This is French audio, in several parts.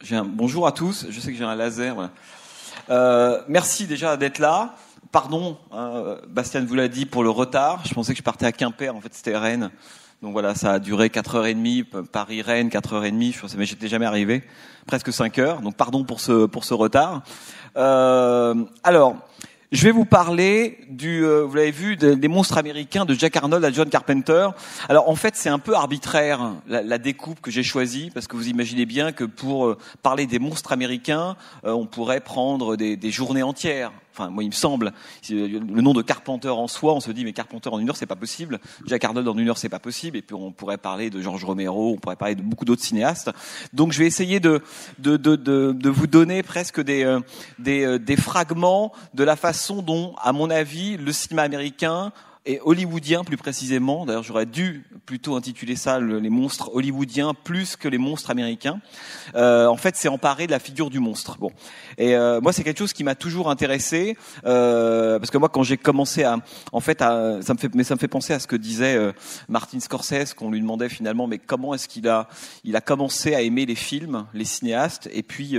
Bonjour à tous, je sais que j'ai un laser. Voilà. Merci déjà d'être là. Pardon, Bastien vous l'a dit pour le retard. Je pensais que je partais à Quimper, en fait c'était Rennes. Donc voilà, ça a duré 4h30, Paris-Rennes 4h30, je pensais, mais j'étais jamais arrivé, presque 5 heures. Donc pardon pour ce retard. Alors, je vais vous parler vous l'avez vu, des monstres américains de Jack Arnold à John Carpenter. Alors en fait, c'est un peu arbitraire la découpe que j'ai choisie, parce que vous imaginez bien que pour parler des monstres américains, on pourrait prendre des journées entières. Enfin, moi, il me semble, le nom de Carpenter en soi, on se dit, mais Carpenter en 1 heure, c'est pas possible. Jack Arnold en 1 heure, c'est pas possible. Et puis, on pourrait parler de George Romero, on pourrait parler de beaucoup d'autres cinéastes. Donc, je vais essayer de vous donner presque des fragments de la façon dont, à mon avis, le cinéma américain et hollywoodien plus précisément, d'ailleurs j'aurais dû plutôt intituler ça les monstres hollywoodiens plus que les monstres américains, en fait c'est emparé de la figure du monstre. Bon, et moi c'est quelque chose qui m'a toujours intéressé, parce que moi quand j'ai commencé ça me fait penser à ce que disait Martin Scorsese, qu'on lui demandait finalement mais comment est-ce qu'il a commencé à aimer les films, les cinéastes, et puis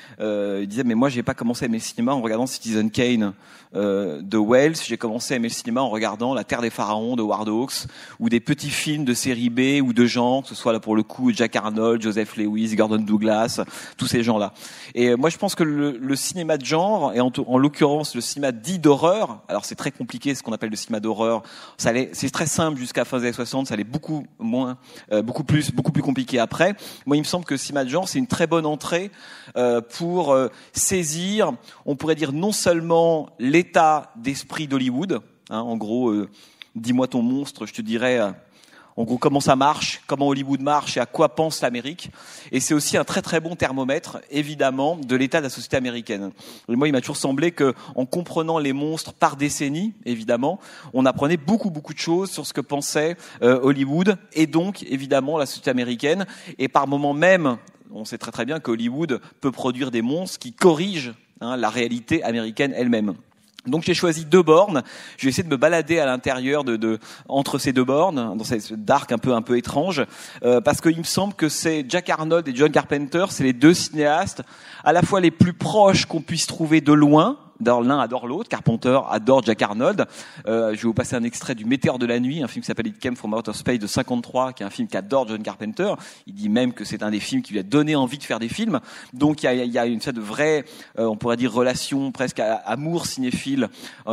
il disait mais moi j'ai pas commencé à aimer le cinéma en regardant Citizen Kane de Wells, j'ai commencé à aimer le cinéma en regardant La Terre des Pharaons de Howard Hawks, ou des petits films de série B ou de genre, que ce soit là pour le coup Jack Arnold, Joseph Lewis, Gordon Douglas, tous ces gens-là. Et moi je pense que le cinéma de genre, et en l'occurrence le cinéma dit d'horreur, alors c'est très compliqué ce qu'on appelle le cinéma d'horreur, c'est très simple jusqu'à la fin des années 60, ça allait beaucoup plus compliqué après. Moi il me semble que le cinéma de genre c'est une très bonne entrée pour saisir, on pourrait dire non seulement l'état d'esprit d'Hollywood, en gros, dis-moi ton monstre, je te dirais en gros comment ça marche, comment Hollywood marche et à quoi pense l'Amérique. Et c'est aussi un très très bon thermomètre, évidemment, de l'état de la société américaine. Et moi, il m'a toujours semblé que, en comprenant les monstres par décennie, évidemment, on apprenait beaucoup de choses sur ce que pensait Hollywood et donc évidemment la société américaine. Et par moments même, on sait très très bien que Hollywood peut produire des monstres qui corrigent la réalité américaine elle-même. Donc j'ai choisi 2 bornes. Je vais essayer de me balader à l'intérieur entre ces 2 bornes, dans cette dark un peu étrange, parce qu'il me semble que c'est Jack Arnold et John Carpenter, c'est les 2 cinéastes à la fois les plus proches qu'on puisse trouver de loin. L'un adore l'autre. Carpenter adore Jack Arnold. Je vais vous passer un extrait du Météore de la nuit, un film qui s'appelle It Came from Outer Space de 53, qui est un film qu'adore John Carpenter. Il dit même que c'est un des films qui lui a donné envie de faire des films. Donc il y a une sorte de vraie, on pourrait dire relation presque amour cinéphile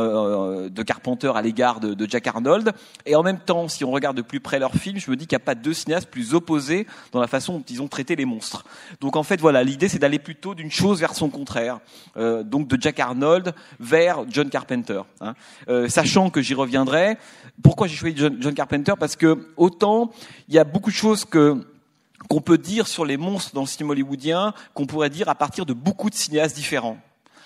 de Carpenter à l'égard de Jack Arnold. Et en même temps, si on regarde de plus près leurs films, je me dis qu'il n'y a pas 2 cinéastes plus opposés dans la façon dont ils ont traité les monstres. Donc en fait voilà, l'idée c'est d'aller plutôt d'une chose vers son contraire. Donc de Jack Arnold vers John Carpenter, sachant que j'y reviendrai. Pourquoi j'ai choisi John Carpenter ? Parce que autant il y a beaucoup de choses qu'on peut dire sur les monstres dans le cinéma hollywoodien qu'on pourrait dire à partir de beaucoup de cinéastes différents.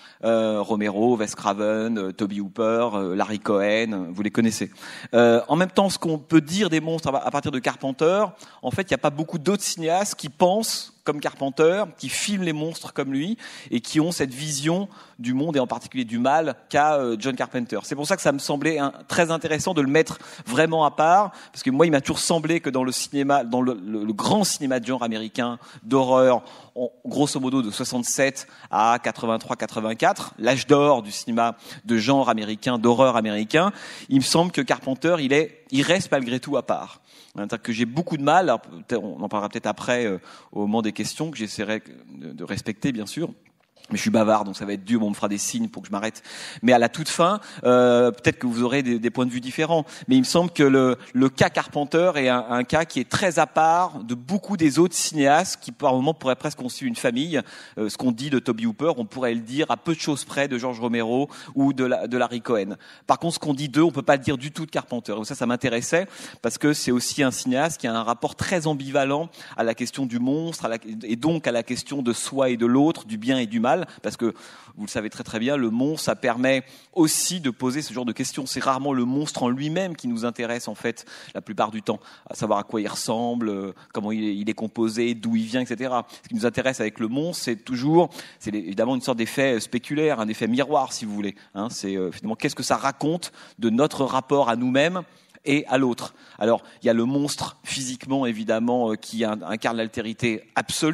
Romero, Wes Craven, Tobe Hooper, Larry Cohen, vous les connaissez. En même temps, ce qu'on peut dire des monstres à partir de Carpenter, en fait, il n'y a pas beaucoup d'autres cinéastes qui pensent comme Carpenter, qui filment les monstres comme lui et qui ont cette vision du monde et en particulier du mal qu'a John Carpenter. C'est pour ça que ça me semblait très intéressant de le mettre vraiment à part, parce que moi il m'a toujours semblé que dans le cinéma, dans le grand cinéma de genre américain d'horreur, grosso modo de 67 à 83-84, l'âge d'or du cinéma de genre américain, d'horreur américain, il me semble que Carpenter il reste malgré tout à part. Que j'ai beaucoup de mal, alors, on en parlera peut-être après au moment des questions que j'essaierai de respecter bien sûr. Mais je suis bavard, donc ça va être dur, on me fera des signes pour que je m'arrête. Mais à la toute fin, peut-être que vous aurez des points de vue différents. Mais il me semble que le cas Carpenter est un cas qui est très à part de beaucoup des autres cinéastes qui, par moment, pourraient presque constituer une famille. Ce qu'on dit de Tobe Hooper, on pourrait le dire à peu de choses près de George Romero ou de Larry Cohen. Par contre, ce qu'on dit d'eux, on peut pas le dire du tout de Carpenter. Et ça m'intéressait parce que c'est aussi un cinéaste qui a un rapport très ambivalent à la question du monstre, et donc à la question de soi et de l'autre, du bien et du mal. Parce que, vous le savez très très bien, le monstre, ça permet aussi de poser ce genre de questions. C'est rarement le monstre en lui-même qui nous intéresse, en fait, la plupart du temps. À savoir à quoi il ressemble, comment il est composé, d'où il vient, etc. Ce qui nous intéresse avec le monstre, c'est évidemment une sorte d'effet spéculaire, un effet miroir, si vous voulez. C'est finalement, qu'est-ce que ça raconte de notre rapport à nous-mêmes et à l'autre. Alors, il y a le monstre physiquement, évidemment, qui incarne l'altérité absolue,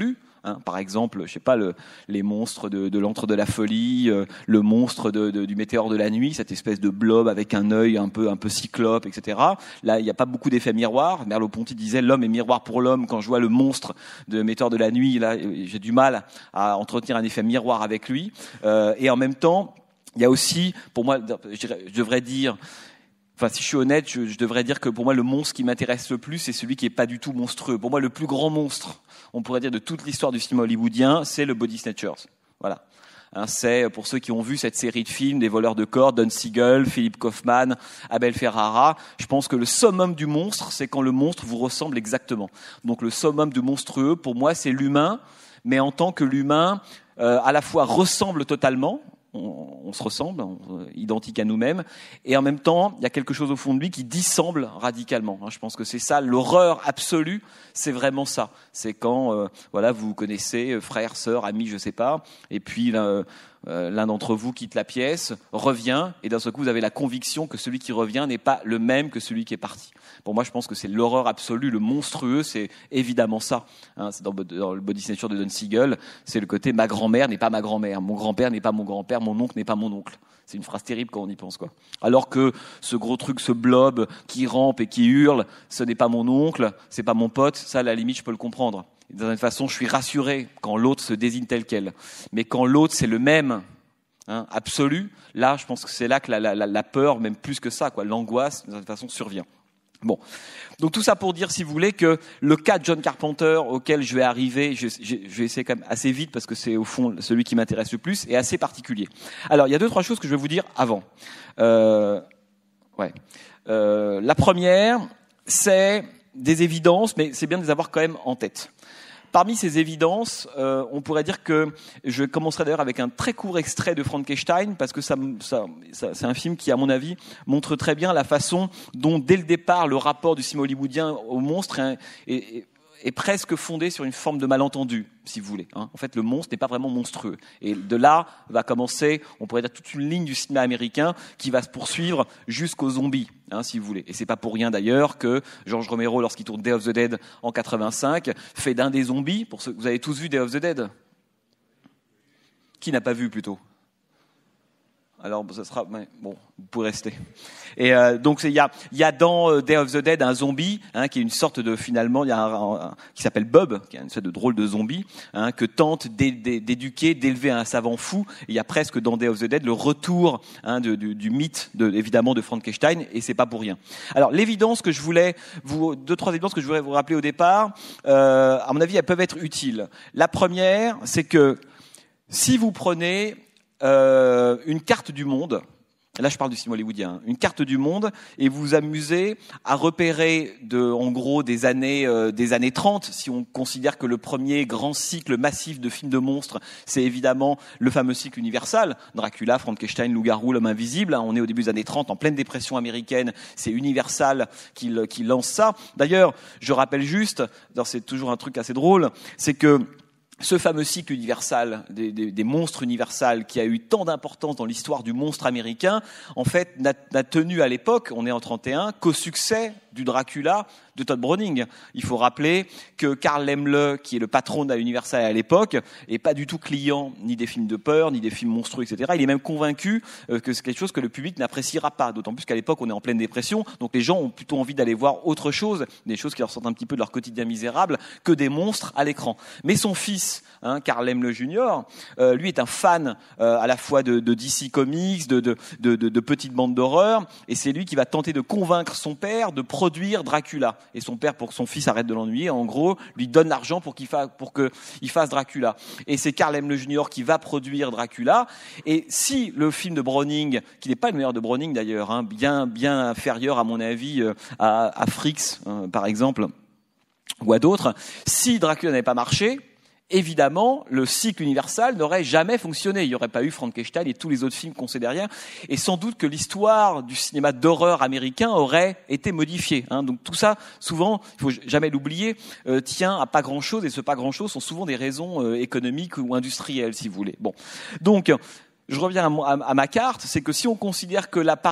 hein. Par exemple, je sais pas, les monstres de l'antre de la folie, le monstre du météore de la nuit, cette espèce de blob avec un œil un peu cyclope, etc. Là, il n'y a pas beaucoup d'effets miroirs. Merleau-Ponty disait l'homme est miroir pour l'homme. Quand je vois le monstre de météore de la nuit, là, j'ai du mal à entretenir un effet miroir avec lui. Et en même temps, il y a aussi, pour moi, je devrais dire, enfin, si je suis honnête, je devrais dire que pour moi, le monstre qui m'intéresse le plus, c'est celui qui est pas du tout monstrueux. Pour moi, le plus grand monstre, on pourrait dire, de toute l'histoire du cinéma hollywoodien, c'est le Body Snatchers. Voilà. Hein, c'est, pour ceux qui ont vu cette série de films, des voleurs de corps, Don Siegel, Philip Kaufman, Abel Ferrara, je pense que le summum du monstre, c'est quand le monstre vous ressemble exactement. Donc, le summum du monstrueux, pour moi, c'est l'humain, mais en tant que l'humain, à la fois ressemble totalement, on se ressemble, identique à nous-mêmes, et en même temps, il y a quelque chose au fond de lui qui dissemble radicalement. Je pense que c'est ça, l'horreur absolue, c'est vraiment ça. C'est quand, voilà, vous connaissez, frère, sœur, ami, je sais pas, et puis l'un d'entre vous quitte la pièce, revient, et d'un seul coup, vous avez la conviction que celui qui revient n'est pas le même que celui qui est parti. Pour moi, je pense que c'est l'horreur absolue, le monstrueux, c'est évidemment ça. Hein, c'est dans le Body Snatcher de Don Siegel, c'est le côté ma grand-mère n'est pas ma grand-mère, mon grand-père n'est pas mon grand-père, mon oncle n'est pas mon oncle. C'est une phrase terrible quand on y pense, quoi. Alors que ce gros truc, ce blob qui rampe et qui hurle, ce n'est pas mon oncle, c'est pas mon pote, ça, à la limite, je peux le comprendre. D'une certaine façon, je suis rassuré quand l'autre se désigne tel quel. Mais quand l'autre, c'est le même, hein, absolu, là, je pense que c'est là que la peur, même plus que ça, quoi, l'angoisse, d'une certaine façon, survient. Bon, donc tout ça pour dire, si vous voulez, que le cas de John Carpenter auquel je vais arriver, je vais essayer quand même assez vite parce que c'est au fond celui qui m'intéresse le plus, est assez particulier. Alors, il y a 2-3 choses que je vais vous dire avant. La première, c'est des évidences, mais c'est bien de les avoir quand même en tête. Parmi ces évidences, on pourrait dire que je commencerai d'ailleurs avec un très court extrait de Frankenstein, parce que ça, c'est un film qui, à mon avis, montre très bien la façon dont, dès le départ, le rapport du cinéma hollywoodien au monstre est presque fondé sur une forme de malentendu, si vous voulez. Hein. En fait, le monstre n'est pas vraiment monstrueux. Et de là va commencer, on pourrait dire, toute une ligne du cinéma américain qui va se poursuivre jusqu'aux zombies, hein, si vous voulez. Et c'est pas pour rien d'ailleurs que George Romero, lorsqu'il tourne Day of the Dead en 85, fait d'un des zombies, pour ceux, vous avez tous vu Day of the Dead ? Qui n'a pas vu plutôt ? Alors, ça sera, bon, vous pouvez rester. Et donc, il y a dans Day of the Dead un zombie, hein, qui est une sorte de, finalement, il y a qui s'appelle Bob, qui est une sorte de drôle de zombie, hein, que tente d'éduquer, d'élever un savant fou. Et il y a presque dans Day of the Dead le retour, hein, du mythe, évidemment, de Frankenstein, et c'est pas pour rien. Alors, l'évidence que je voulais 2-3 évidences que je voudrais vous rappeler au départ, à mon avis, elles peuvent être utiles. La première, c'est que si vous prenez une carte du monde, là je parle du cinéma hollywoodien, une carte du monde, et vous vous amusez à repérer en gros des années 30, si on considère que le premier grand cycle massif de films de monstres, c'est évidemment le fameux cycle Universal, Dracula, Frankenstein, Loup-garou, l'homme invisible, hein, on est au début des années 30, en pleine dépression américaine, c'est Universal qui lance ça. D'ailleurs, je rappelle juste, c'est toujours un truc assez drôle, c'est que ce fameux cycle Universal, des monstres Universal, qui a eu tant d'importance dans l'histoire du monstre américain, en fait, n'a tenu à l'époque, on est en 31, qu'au succès du Dracula de Todd Browning. Il faut rappeler que Karl Laemmle, qui est le patron de la Universal à l'époque, est pas du tout client ni des films de peur, ni des films monstrueux, etc. Il est même convaincu que c'est quelque chose que le public n'appréciera pas, d'autant plus qu'à l'époque, on est en pleine dépression, donc les gens ont plutôt envie d'aller voir autre chose, des choses qui leur sortent un petit peu de leur quotidien misérable, que des monstres à l'écran. Mais son fils, Karl Laemmle Jr., lui est un fan à la fois de DC Comics, de petites bandes d'horreur, et c'est lui qui va tenter de convaincre son père de produire Dracula. Et son père, pour que son fils arrête de l'ennuyer, en gros, lui donne l'argent pour qu'il fasse Dracula. Et c'est Karl Laemmle Jr. qui va produire Dracula. Et si le film de Browning, qui n'est pas le meilleur de Browning d'ailleurs, hein, bien inférieur à mon avis à Freaks, par exemple, ou à d'autres, si Dracula n'avait pas marché, évidemment, le cycle Universal n'aurait jamais fonctionné. Il n'y aurait pas eu Frankenstein et tous les autres films qu'on sait derrière. Et sans doute que l'histoire du cinéma d'horreur américain aurait été modifiée. Hein. Donc tout ça, souvent, il faut jamais l'oublier, tient à pas grand-chose. Et ce pas grand-chose sont souvent des raisons économiques ou industrielles, si vous voulez. Bon, donc je reviens à ma carte, c'est que si on considère que la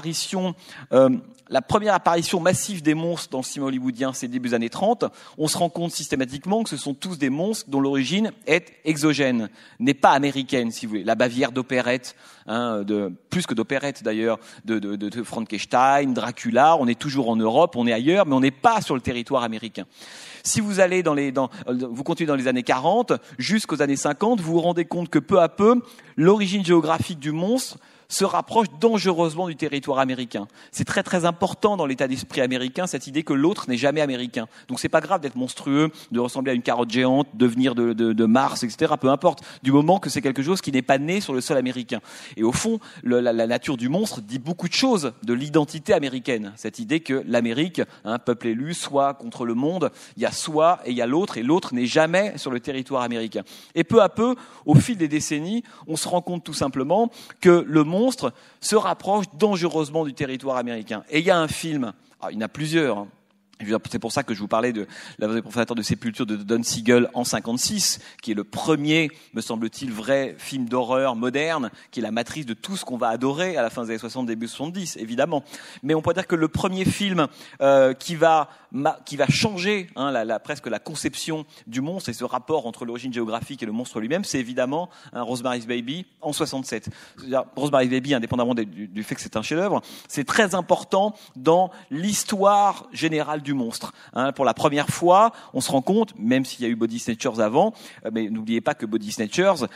première apparition massive des monstres dans le cinéma hollywoodien, c'est début des années 30, on se rend compte systématiquement que ce sont tous des monstres dont l'origine est exogène, n'est pas américaine, si vous voulez. La Bavière d'opérette, plus que d'opérette d'ailleurs, de Frankenstein, Dracula, on est toujours en Europe, on est ailleurs, mais on n'est pas sur le territoire américain. Si vous allez vous continuez dans les années 40 jusqu'aux années 50, vous vous rendez compte que peu à peu, l'origine géographique du monstre se rapproche dangereusement du territoire américain. C'est très très important dans l'état d'esprit américain, cette idée que l'autre n'est jamais américain. Donc c'est pas grave d'être monstrueux, de ressembler à une carotte géante, de venir de Mars, etc. Peu importe, du moment que c'est quelque chose qui n'est pas né sur le sol américain. Et au fond, la nature du monstre dit beaucoup de choses de l'identité américaine. Cette idée que l'Amérique, peuple élu, soit contre le monde, il y a soi et il y a l'autre, et l'autre n'est jamais sur le territoire américain. Et peu à peu, au fil des décennies, on se rend compte tout simplement que le monstre se rapproche dangereusement du territoire américain. Et il y a un film, il y en a plusieurs, c'est pour ça que je vous parlais de La Vallée profanateur de Sépulture de Don Siegel en 56, qui est le premier, me semble-t-il, vrai film d'horreur moderne, qui est la matrice de tout ce qu'on va adorer à la fin des années 60, début 70, évidemment. Mais on peut dire que le premier film qui va changer presque la conception du monstre et ce rapport entre l'origine géographique et le monstre lui-même, c'est évidemment Rosemary's Baby en 67. Rosemary's Baby, indépendamment du fait que c'est un chef-d'œuvre, c'est très important dans l'histoire générale du monstre. Pour la première fois, on se rend compte, même s'il y a eu Body Snatchers avant, mais n'oubliez pas que Body Snatchers,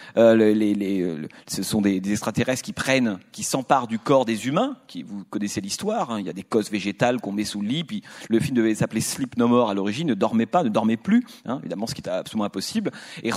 ce sont des extraterrestres qui s'emparent du corps des humains, vous connaissez l'histoire, il y a des cosses végétales qu'on met sous le lit, puis le film devait s'appeler Sleep No More à l'origine, ne dormait plus, évidemment ce qui est absolument impossible, et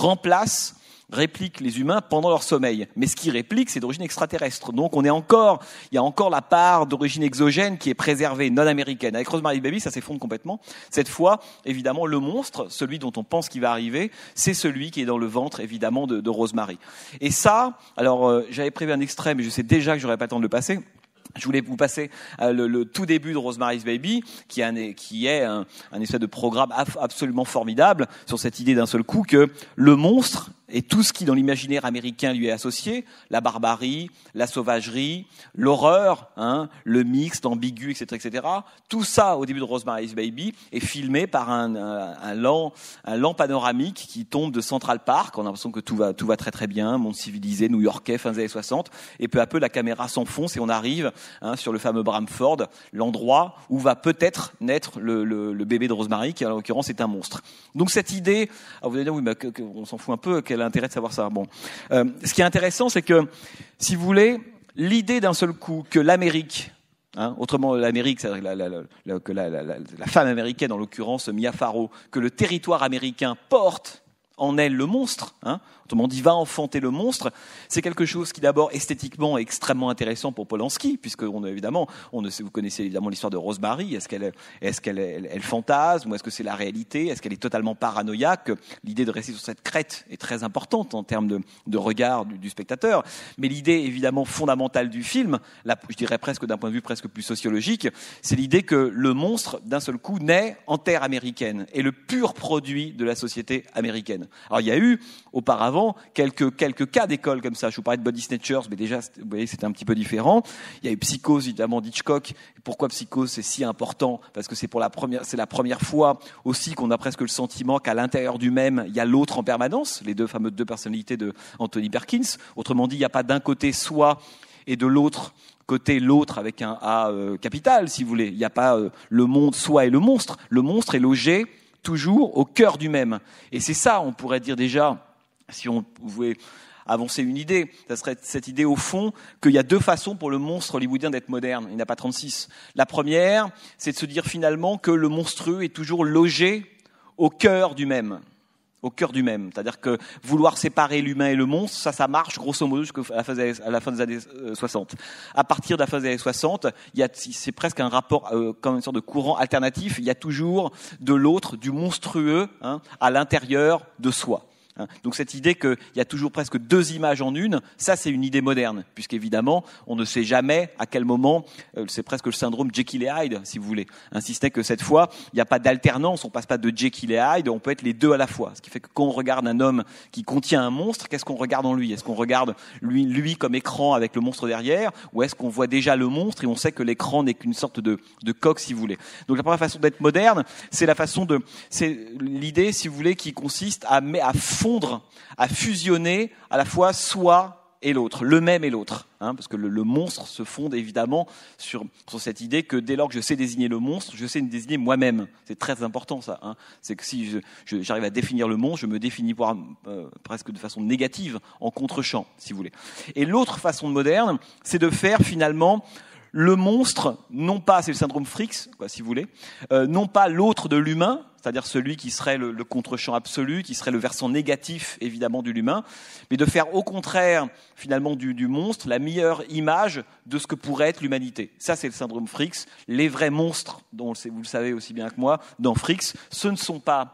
réplique les humains pendant leur sommeil. Mais ce qui réplique, c'est d'origine extraterrestre. Donc il y a encore la part d'origine exogène qui est préservée, non américaine. Avec Rosemary's Baby, ça s'effondre complètement. Cette fois, évidemment, le monstre, celui dont on pense qu'il va arriver, c'est celui qui est dans le ventre, évidemment, de Rosemary. Et ça, alors, j'avais prévu un extrait, mais je sais déjà que j'aurais pas le temps de le passer. Je voulais vous passer le tout début de Rosemary's Baby, qui est un espèce de programme absolument formidable sur cette idée d'un seul coup que le monstre et tout ce qui dans l'imaginaire américain lui est associé, la barbarie, la sauvagerie, l'horreur, le mixte, l'ambigu, etc., tout ça au début de Rosemary's Baby est filmé par un lent panoramique qui tombe de Central Park. On a l'impression que tout va très très bien, monde civilisé, new-yorkais, fin des années 60, et peu à peu la caméra s'enfonce et on arrive sur le fameux Bramford, l'endroit où va peut-être naître le bébé de Rosemary, qui en l'occurrence est un monstre. Donc cette idée, vous allez dire oui, mais on s'en fout un peu, quel intérêt de savoir ça. Bon, ce qui est intéressant, c'est que, si vous voulez, l'idée d'un seul coup que l'Amérique, autrement l'Amérique, c'est-à-dire que la femme américaine, en l'occurrence Mia Farrow, que le territoire américain porte en elle le monstre, autrement dit va enfanter le monstre, c'est quelque chose qui d'abord esthétiquement est extrêmement intéressant pour Polanski, puisque vous connaissez évidemment l'histoire de Rosemary, est-ce qu'elle fantasme ou est-ce que c'est la réalité, est-ce qu'elle est totalement paranoïaque? L'idée de rester sur cette crête est très importante en termes de regard du spectateur, mais l'idée évidemment fondamentale du film, là, je dirais presque d'un point de vue presque plus sociologique, c'est l'idée que le monstre d'un seul coup naît en terre américaine, est le pur produit de la société américaine. Alors il y a eu auparavant quelques cas d'école comme ça. Je vous parlais de Body Snatchers, mais déjà, vous voyez, c'était un petit peu différent. Il y a eu Psychose, évidemment, d'Hitchcock. Pourquoi Psychose, c'est si important? Parce que c'est la première fois aussi qu'on a presque le sentiment qu'à l'intérieur du même, il y a l'autre en permanence. Les deux personnalités de Anthony Perkins. Autrement dit, il n'y a pas d'un côté soi et de l'autre côté l'autre avec un A capital, si vous voulez. Il n'y a pas le monde, soi et le monstre. Le monstre est logé toujours au cœur du même. Et c'est ça, on pourrait dire déjà, si on pouvait avancer une idée, ça serait cette idée au fond qu'il y a deux façons pour le monstre hollywoodien d'être moderne. Il n'y en a pas 36. La première, c'est de se dire finalement que le monstrueux est toujours logé au cœur du même. Au cœur du même. C'est-à-dire que vouloir séparer l'humain et le monstre, ça marche grosso modo jusqu'à la fin des années 60. À partir de la fin des années 60, c'est presque un rapport, comme une sorte de courant alternatif. Il y a toujours de l'autre, du monstrueux, à l'intérieur de soi. Donc cette idée qu'il y a toujours presque deux images en une, ça c'est une idée moderne, puisqu'évidemment on ne sait jamais à quel moment, c'est presque le syndrome Jekyll et Hyde, si vous voulez. Si ce n'est que cette fois, il n'y a pas d'alternance, on passe pas de Jekyll et Hyde, on peut être les deux à la fois. Ce qui fait que quand on regarde un homme qui contient un monstre, qu'est-ce qu'on regarde en lui? Est-ce qu'on regarde lui comme écran avec le monstre derrière, ou est-ce qu'on voit déjà le monstre et on sait que l'écran n'est qu'une sorte de coque, si vous voulez. Donc la première façon d'être moderne, c'est l'idée, si vous voulez, qui consiste à fondre, à fusionner à la fois soi et l'autre, le même et l'autre, parce que le monstre se fonde évidemment sur cette idée que dès lors que je sais désigner le monstre, je sais me désigner moi-même. C'est très important ça. C'est que si j'arrive à définir le monstre, je me définis presque de façon négative, en contre-champ, si vous voulez. Et l'autre façon moderne, c'est de faire finalement le monstre, non pas, c'est le syndrome Fricks, si vous voulez, non pas l'autre de l'humain, c'est-à-dire celui qui serait le contre-champ absolu, qui serait le versant négatif, évidemment, de l'humain, mais de faire au contraire, finalement, du monstre, la meilleure image de ce que pourrait être l'humanité. Ça, c'est le syndrome Fricks. Les vrais monstres, dont vous le savez aussi bien que moi, dans Fricks, ce ne sont pas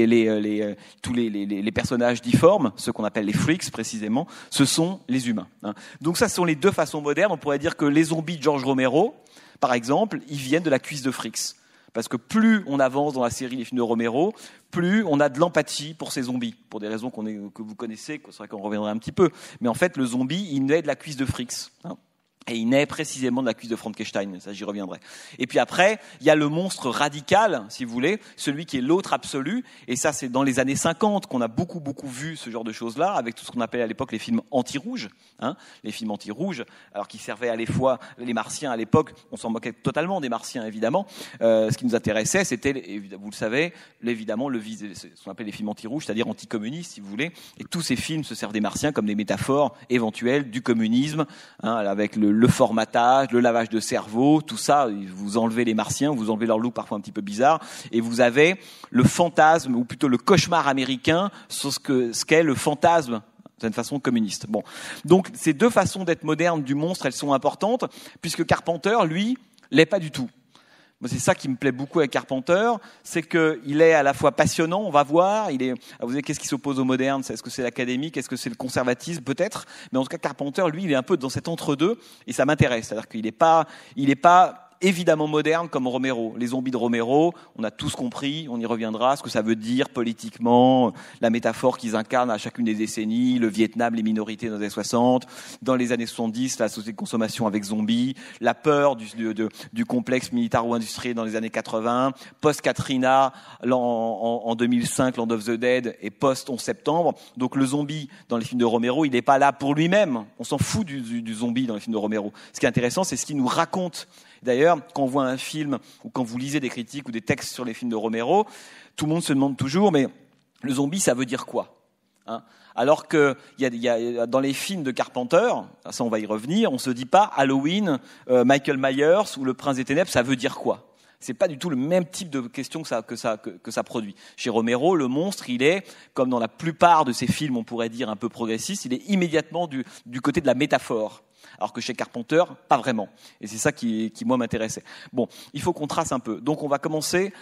tous les personnages difformes, ceux qu'on appelle les freaks précisément, ce sont les humains. Donc ça, ce sont les deux façons modernes. On pourrait dire que les zombies de George Romero, par exemple, ils viennent de la cuisse de Fricks. Parce que plus on avance dans la série des films de Romero, plus on a de l'empathie pour ces zombies, pour des raisons que vous connaissez, c'est vrai qu'on reviendra un petit peu. Mais en fait, le zombie, il naît de la cuisse de Fricks. Et il naît précisément de la cuisse de Frankenstein, ça j'y reviendrai. Et puis après, il y a le monstre radical, si vous voulez, celui qui est l'autre absolu, et ça c'est dans les années 50 qu'on a beaucoup vu ce genre de choses-là, avec tout ce qu'on appelait à l'époque les films anti-rouges, les films anti-rouges, alors qui servaient à la fois, les martiens à l'époque, on s'en moquait totalement des martiens évidemment, ce qui nous intéressait c'était, vous le savez, évidemment ce qu'on appelle les films anti-rouges, c'est-à-dire anticommunistes si vous voulez, et tous ces films se servent des martiens comme des métaphores éventuelles du communisme, avec le formatage, le lavage de cerveau, tout ça, vous enlevez les martiens, vous enlevez leur look parfois un petit peu bizarre, et vous avez le fantasme, ou plutôt le cauchemar américain, sur ce qu'est le fantasme, d'une façon communiste. Bon. Donc, ces deux façons d'être moderne du monstre, elles sont importantes, puisque Carpenter, lui, l'est pas du tout. Moi, c'est ça qui me plaît beaucoup avec Carpenter, c'est qu'il est à la fois passionnant, on va voir, vous savez, qu'est-ce qui s'oppose au moderne? Est-ce que c'est l'académique? Est-ce que c'est le conservatisme? Peut-être. Mais en tout cas, Carpenter, lui, il est un peu dans cet entre-deux, et ça m'intéresse. C'est-à-dire qu'il n'est pas évidemment moderne comme Romero. Les zombies de Romero, on a tous compris, on y reviendra, ce que ça veut dire politiquement, la métaphore qu'ils incarnent à chacune des décennies, le Vietnam, les minorités dans les années 60, dans les années 70, la société de consommation avec zombies, la peur du complexe militaro-industriel dans les années 80, post-Katrina, en 2005, Land of the Dead, et post-11 septembre. Donc le zombie dans les films de Romero, il n'est pas là pour lui-même. On s'en fout du zombie dans les films de Romero. Ce qui est intéressant, c'est ce qu'il nous raconte. D'ailleurs, quand on voit un film ou quand vous lisez des critiques ou des textes sur les films de Romero, tout le monde se demande toujours, mais le zombie, ça veut dire quoi? Alors que dans les films de Carpenter, ça on va y revenir, on se dit pas Halloween, Michael Myers ou Le Prince des Ténèbres, ça veut dire quoi? C'est pas du tout le même type de question que ça produit. Chez Romero, le monstre, il est, comme dans la plupart de ses films, on pourrait dire un peu progressiste, il est immédiatement du côté de la métaphore. Alors que chez Carpenter, pas vraiment. Et c'est ça qui moi, m'intéressait. Bon, il faut qu'on trace un peu. Donc, on va commencer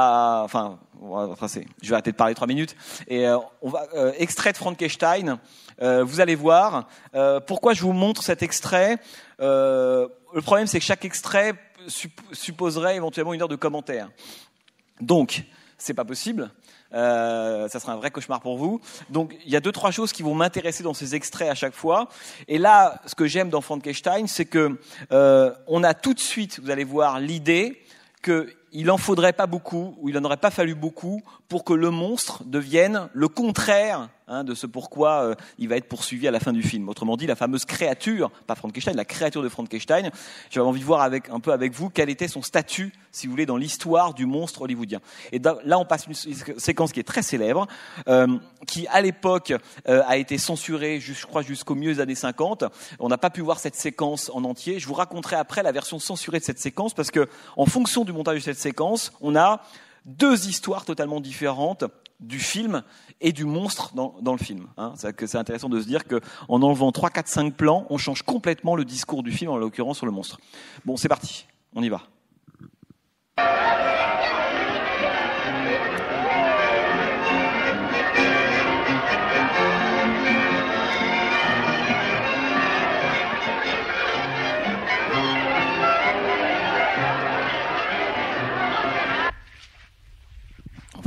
on va tracer. Je vais arrêter de parler 3 minutes. Et on va extrait de Frankenstein. Vous allez voir. Pourquoi je vous montre cet extrait? Le problème, c'est que chaque extrait supposerait éventuellement 1 heure de commentaire. Donc, c'est pas possible. Ça sera un vrai cauchemar pour vous. Donc, il y a 2-3 choses qui vont m'intéresser dans ces extraits à chaque fois. Et là, ce que j'aime dans Frankenstein, c'est que on a tout de suite, vous allez voir, l'idée qu'il en faudrait pas beaucoup, ou il en aurait pas fallu beaucoup, pour que le monstre devienne le contraire de ce pourquoi il va être poursuivi à la fin du film. Autrement dit, la fameuse créature, pas Frankenstein, la créature de Frankenstein. J'avais envie de voir un peu avec vous quel était son statut, si vous voulez, dans l'histoire du monstre hollywoodien. Et là, on passe une séquence qui est très célèbre, qui à l'époque a été censurée, je crois, jusqu'au milieu des années 50. On n'a pas pu voir cette séquence en entier. Je vous raconterai après la version censurée de cette séquence, parce que en fonction du montage de cette séquence, on a 2 histoires totalement différentes du film et du monstre dans le film. C'est intéressant de se dire qu'en enlevant 3, 4, 5 plans, on change complètement le discours du film, en l'occurrence sur le monstre. Bon, c'est parti, on y va.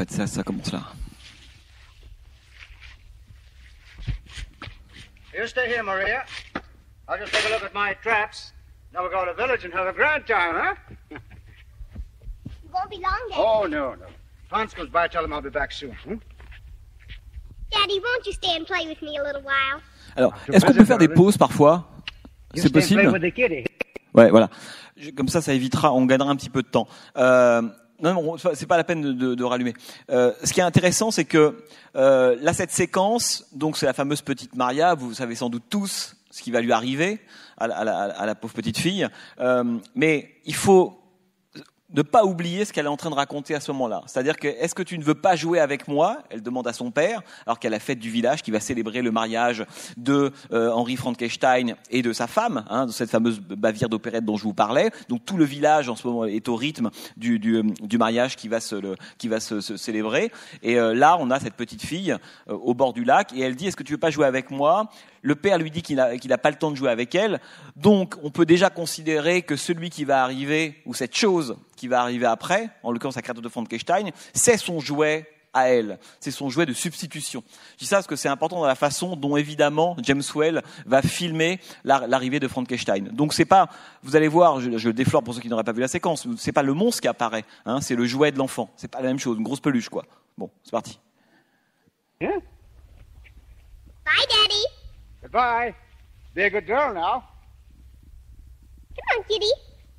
fait, ça commence là. You stay here, Maria. I'll just take a look at my traps. Then we'll go to the village and have a grand time, huh? You won't be long, Daddy. Oh, no. Hans goes by, tell him I'll be back soon. Daddy, won't you stay and play with me a little while? Alors, est-ce qu'on peut faire des pauses parfois? C'est possible? Ouais, voilà. Comme ça évitera, on gagnera un petit peu de temps. Non, c'est pas la peine de rallumer. Ce qui est intéressant, c'est que là, cette séquence, donc c'est la fameuse petite Maria. Vous savez sans doute tous ce qui va lui arriver à la pauvre petite fille. Mais il faut ne pas oublier ce qu'elle est en train de raconter à ce moment-là. C'est-à-dire que, est-ce que tu ne veux pas jouer avec moi? Elle demande à son père, alors qu'il y a la fête du village qui va célébrer le mariage de Henri Frankenstein et de sa femme, de cette fameuse Bavière d'opérette dont je vous parlais. Donc tout le village en ce moment est au rythme du mariage qui va se célébrer. Et là, on a cette petite fille au bord du lac et elle dit: est-ce que tu veux pas jouer avec moi? Le père lui dit qu'il n'a pas le temps de jouer avec elle. Donc, on peut déjà considérer que celui qui va arriver, ou cette chose qui va arriver après, en l'occurrence la créature de Frankenstein, c'est son jouet à elle. C'est son jouet de substitution. Je dis ça parce que c'est important dans la façon dont, évidemment, James Whale va filmer l'arrivée de Frankenstein. Donc, c'est pas, vous allez voir, je le déflore pour ceux qui n'auraient pas vu la séquence, c'est pas le monstre qui apparaît, c'est le jouet de l'enfant. C'est pas la même chose, une grosse peluche, quoi. Bon, c'est parti. Bye, Daddy. Goodbye. Be a good girl now. Come on, kitty.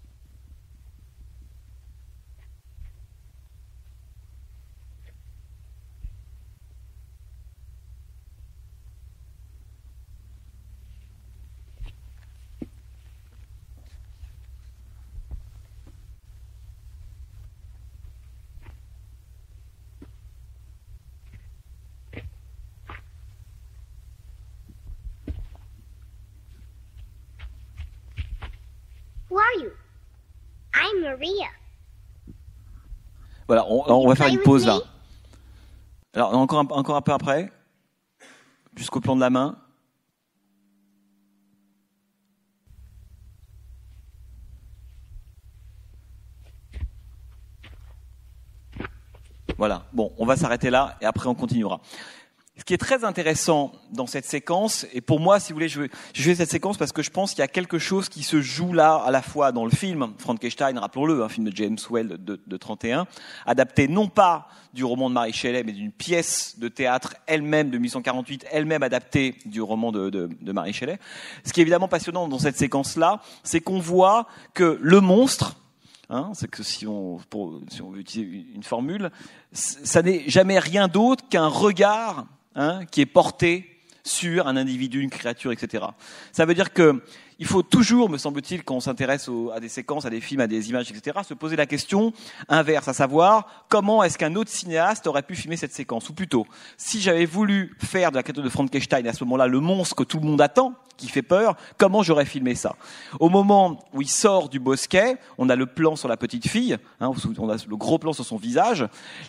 Who are you? I'm Maria. Voilà, on va faire une pause là. Alors, encore un peu après, jusqu'au plan de la main. Voilà, bon, on va s'arrêter là et après on continuera. Ce qui est très intéressant dans cette séquence, et pour moi, si vous voulez, je fais cette séquence parce que je pense qu'il y a quelque chose qui se joue là, à la fois dans le film Frankenstein, rappelons-le, un film de James Whale de 31, adapté non pas du roman de Mary Shelley, mais d'une pièce de théâtre elle-même de 1848, elle-même adaptée du roman de Mary Shelley. Ce qui est évidemment passionnant dans cette séquence-là, c'est qu'on voit que le monstre, c'est que si on veut utiliser une formule, ça n'est jamais rien d'autre qu'un regard qui est porté sur un individu, une créature, etc. Ça veut dire que il faut toujours, me semble-t-il, quand on s'intéresse à des séquences, à des films, à des images, etc., se poser la question inverse, à savoir comment est-ce qu'un autre cinéaste aurait pu filmer cette séquence? Ou plutôt, si j'avais voulu faire de la créature de Frankenstein à ce moment-là le monstre que tout le monde attend, qui fait peur, comment j'aurais filmé ça? Au moment où il sort du bosquet, on a le plan sur la petite fille, on a le gros plan sur son visage.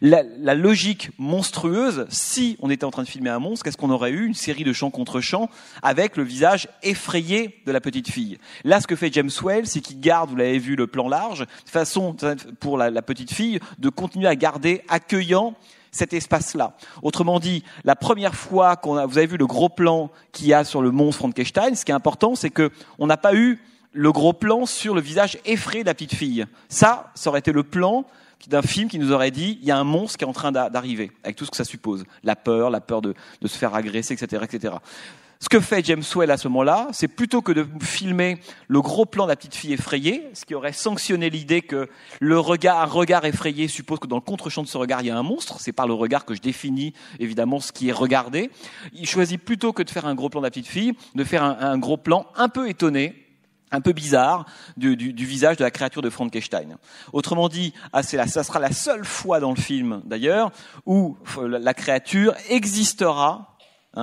La logique monstrueuse, si on était en train de filmer un monstre, qu'est-ce qu'on aurait eu? Une série de chants contre chants avec le visage effrayé de la petite fille. Là, ce que fait James Whale, c'est qu'il garde, vous l'avez vu, le plan large, de façon pour la petite fille de continuer à garder accueillant cet espace-là. Autrement dit, la première fois vous avez vu le gros plan qu'il y a sur le monstre Frankenstein, ce qui est important, c'est que on n'a pas eu le gros plan sur le visage effrayé de la petite fille. Ça aurait été le plan d'un film qui nous aurait dit, il y a un monstre qui est en train d'arriver, avec tout ce que ça suppose. La peur de se faire agresser, etc., etc. Ce que fait James Whale à ce moment-là, c'est plutôt que de filmer le gros plan de la petite fille effrayée, ce qui aurait sanctionné l'idée que un regard effrayé suppose que dans le contre-champ de ce regard, il y a un monstre. C'est par le regard que je définis, évidemment, ce qui est regardé. Il choisit plutôt que de faire un gros plan de la petite fille, de faire un gros plan un peu étonné, un peu bizarre du visage de la créature de Frankenstein. Autrement dit, ça sera la seule fois dans le film, d'ailleurs, où la créature existera,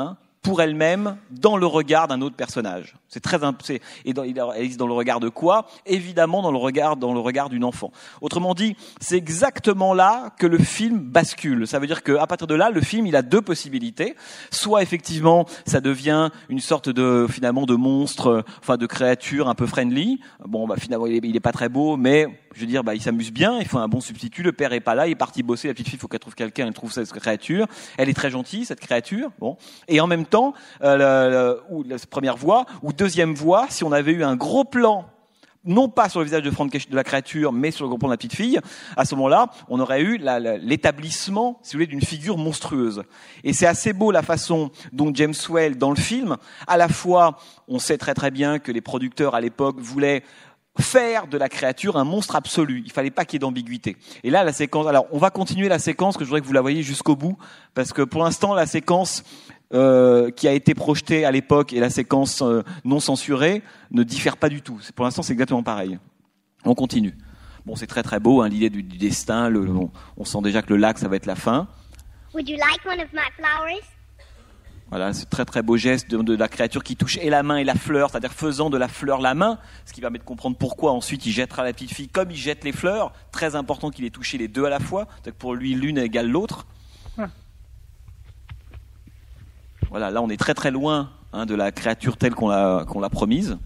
pour elle-même dans le regard d'un autre personnage. C'est très elle existe dans le regard de quoi ? Évidemment dans le regard d'une enfant. Autrement dit, c'est exactement là que le film bascule. Ça veut dire qu'à partir de là, le film, il a deux possibilités. Soit effectivement, ça devient une sorte de finalement de monstre, de créature un peu friendly. Bon, finalement, il est pas très beau, mais je veux dire, il s'amuse bien. Il faut un bon substitut. Le père est pas là, il est parti bosser. La petite fille, il faut qu'elle trouve quelqu'un. Elle trouve cette créature. Elle est très gentille, cette créature. Bon, et en même temps, ou la première voix ou deuxième voix, si on avait eu un gros plan, non pas sur le visage de la créature, mais sur le gros plan de la petite fille, à ce moment-là, on aurait eu l'établissement, si vous voulez, d'une figure monstrueuse. Et c'est assez beau la façon dont James Whale, dans le film, à la fois, on sait très très bien que les producteurs à l'époque voulaient faire de la créature un monstre absolu. Il fallait pas qu'il y ait d'ambiguïté. Et là, la séquence, alors on va continuer la séquence, que je voudrais que vous la voyiez jusqu'au bout, parce que pour l'instant, la séquence qui a été projetée à l'époque et la séquence non censurée ne diffèrent pas du tout. Pour l'instant, c'est exactement pareil. On continue. Bon, c'est très très beau, l'idée du destin. On sent déjà que le lac, ça va être la fin. Would you like one of my flowers? Voilà, ce très très beau geste de la créature qui touche et la main et la fleur, c'est-à-dire faisant de la fleur la main, ce qui permet de comprendre pourquoi ensuite il jettera la petite fille comme il jette les fleurs. Très important qu'il ait touché les deux à la fois, c'est-à-dire que pour lui l'une égale l'autre. Voilà, là on est très très loin de la créature telle qu'on l'a promise.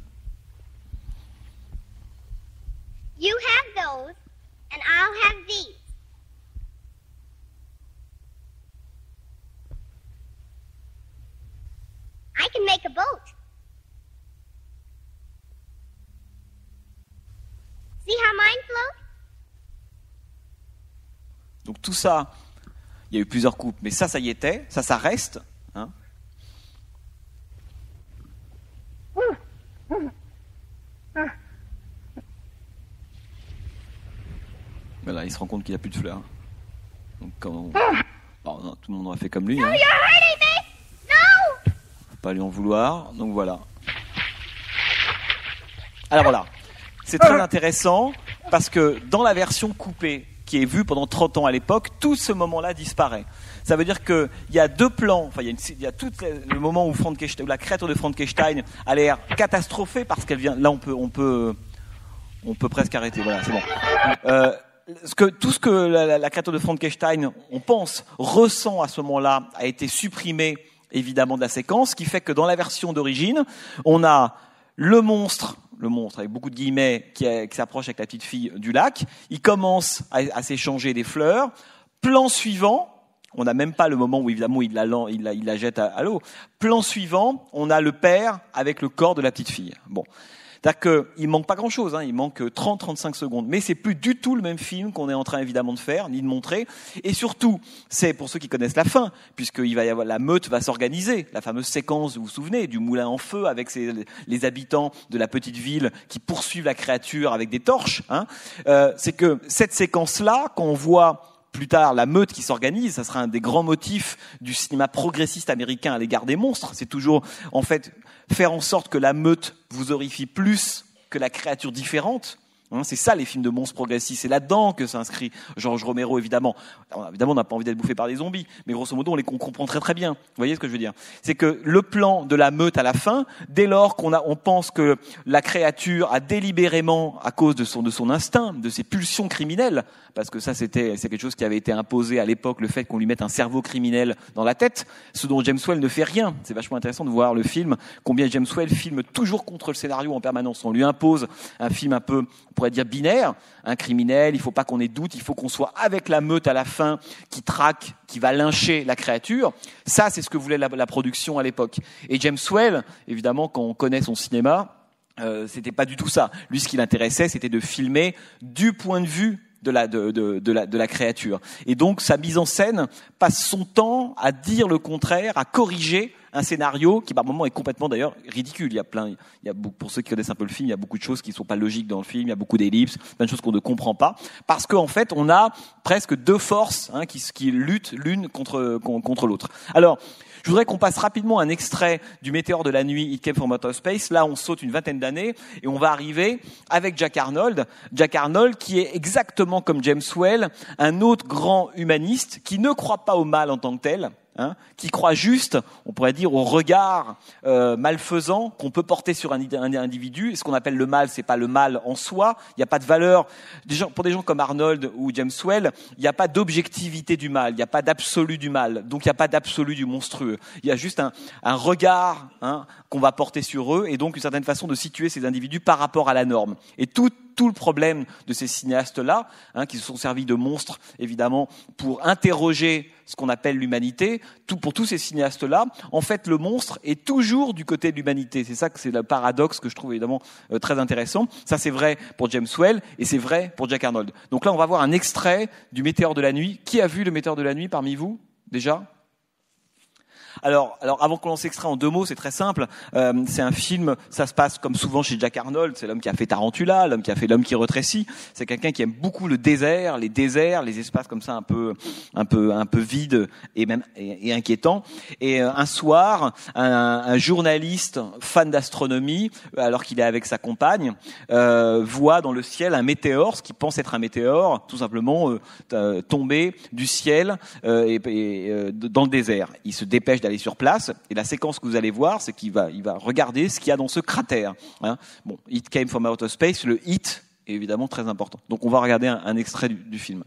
You have those, and I'll have these. I can make a boat. See how mine float? Donc tout ça, il y a eu plusieurs coupes, mais ça y était, ça reste. Voilà, il se rend compte qu'il n'y a plus de fleurs. Donc tout le monde a fait comme lui. No, you're hurting me! No! Faut pas lui en vouloir. Donc voilà. Alors voilà, c'est très intéressant parce que dans la version coupée qui est vue pendant 30 ans à l'époque, tout ce moment-là disparaît. Ça veut dire qu'il y a deux plans. Il y a tout le moment où la créature de Frankenstein a l'air catastrophée parce qu'elle vient. Là, on peut presque arrêter. Voilà, c'est bon. Tout ce que la créature de Frankenstein, on pense, ressent à ce moment-là, a été supprimé évidemment de la séquence, ce qui fait que dans la version d'origine, on a le monstre avec beaucoup de guillemets, qui s'approche avec la petite fille du lac. Il commence à s'échanger des fleurs. Plan suivant, on n'a même pas le moment où évidemment il la jette à l'eau. Plan suivant, on a le père avec le corps de la petite fille. Bon. C'est-à-dire qu'il manque pas grand-chose, il manque 30-35 secondes. Mais c'est plus du tout le même film qu'on est en train évidemment de faire, ni de montrer. Et surtout, c'est pour ceux qui connaissent la fin, puisqu'il va y avoir, la meute va s'organiser. La fameuse séquence, vous vous souvenez, du moulin en feu avec les habitants de la petite ville qui poursuivent la créature avec des torches. C'est que cette séquence-là, quand on voit plus tard la meute qui s'organise, ça sera un des grands motifs du cinéma progressiste américain à l'égard des monstres. C'est toujours, en fait, faire en sorte que la meute vous horrifie plus que la créature différente. C'est ça les films de monstres progressistes. C'est là-dedans que s'inscrit George Romero, évidemment. Alors, évidemment, on n'a pas envie d'être bouffé par des zombies, mais grosso modo, on comprend très très bien. Vous voyez ce que je veux dire ? C'est que le plan de la meute à la fin, dès lors on pense que la créature a délibérément, à cause de son instinct, de ses pulsions criminelles, parce que ça c'est quelque chose qui avait été imposé à l'époque, le fait qu'on lui mette un cerveau criminel dans la tête, ce dont James Whale ne fait rien. C'est vachement intéressant de voir le film, combien James Whale filme toujours contre le scénario en permanence. On lui impose un film un peu, on pourrait dire binaire, un criminel, il faut pas qu'on ait doute, il faut qu'on soit avec la meute à la fin qui traque, qui va lyncher la créature. Ça, c'est ce que voulait la production à l'époque. Et James Whale, évidemment, quand on connaît son cinéma, c'était pas du tout ça. Lui, ce qui l'intéressait, c'était de filmer du point de vue de la créature. Et donc, sa mise en scène passe son temps à dire le contraire, à corriger un scénario qui par moments est complètement d'ailleurs ridicule. Pour ceux qui connaissent un peu le film, il y a beaucoup de choses qui ne sont pas logiques dans le film, il y a beaucoup d'ellipses, plein de choses qu'on ne comprend pas, parce qu'en fait on a presque deux forces qui luttent l'une contre l'autre. Alors, je voudrais qu'on passe rapidement un extrait du Météore de la nuit, It Came from Outer Space. Là, on saute une vingtaine d'années et on va arriver avec Jack Arnold. Jack Arnold qui est exactement comme James Whale, un autre grand humaniste qui ne croit pas au mal en tant que tel. qui croit juste, on pourrait dire, au regard malfaisant qu'on peut porter sur un individu. Et ce qu'on appelle le mal, c'est pas le mal en soi. Il n'y a pas de valeur. Pour des gens comme Arnold ou James Whale, il n'y a pas d'objectivité du mal, il n'y a pas d'absolu du mal. Donc il n'y a pas d'absolu du monstrueux. Il y a juste un regard qu'on va porter sur eux, et donc une certaine façon de situer ces individus par rapport à la norme. Et tout le problème de ces cinéastes-là, qui se sont servis de monstres, évidemment, pour interroger ce qu'on appelle l'humanité, pour tous ces cinéastes-là, en fait, le monstre est toujours du côté de l'humanité. C'est ça que c'est le paradoxe que je trouve évidemment très intéressant. Ça, c'est vrai pour James Whale et c'est vrai pour Jack Arnold. Donc là, on va voir un extrait du Météore de la nuit. Qui a vu le Météore de la nuit parmi vous, déjà ? Alors, avant qu'on lance l'extrait en 2 mots, c'est très simple. C'est un film, ça se passe comme souvent chez Jack Arnold. C'est l'homme qui a fait Tarantula, l'homme qui a fait L'homme qui rétrécit. C'est quelqu'un qui aime beaucoup le désert, les déserts, les espaces comme ça un peu vides et inquiétants. Et un soir, un journaliste fan d'astronomie, alors qu'il est avec sa compagne, voit dans le ciel un météore, ce qu'il pense être un météore, tout simplement tomber du ciel dans le désert. Il se dépêche d'aller sur place, et la séquence que vous allez voir, c'est qu'il va regarder ce qu'il y a dans ce cratère. Bon, It Came from Outer Space, le it est évidemment très important. Donc on va regarder un extrait du film.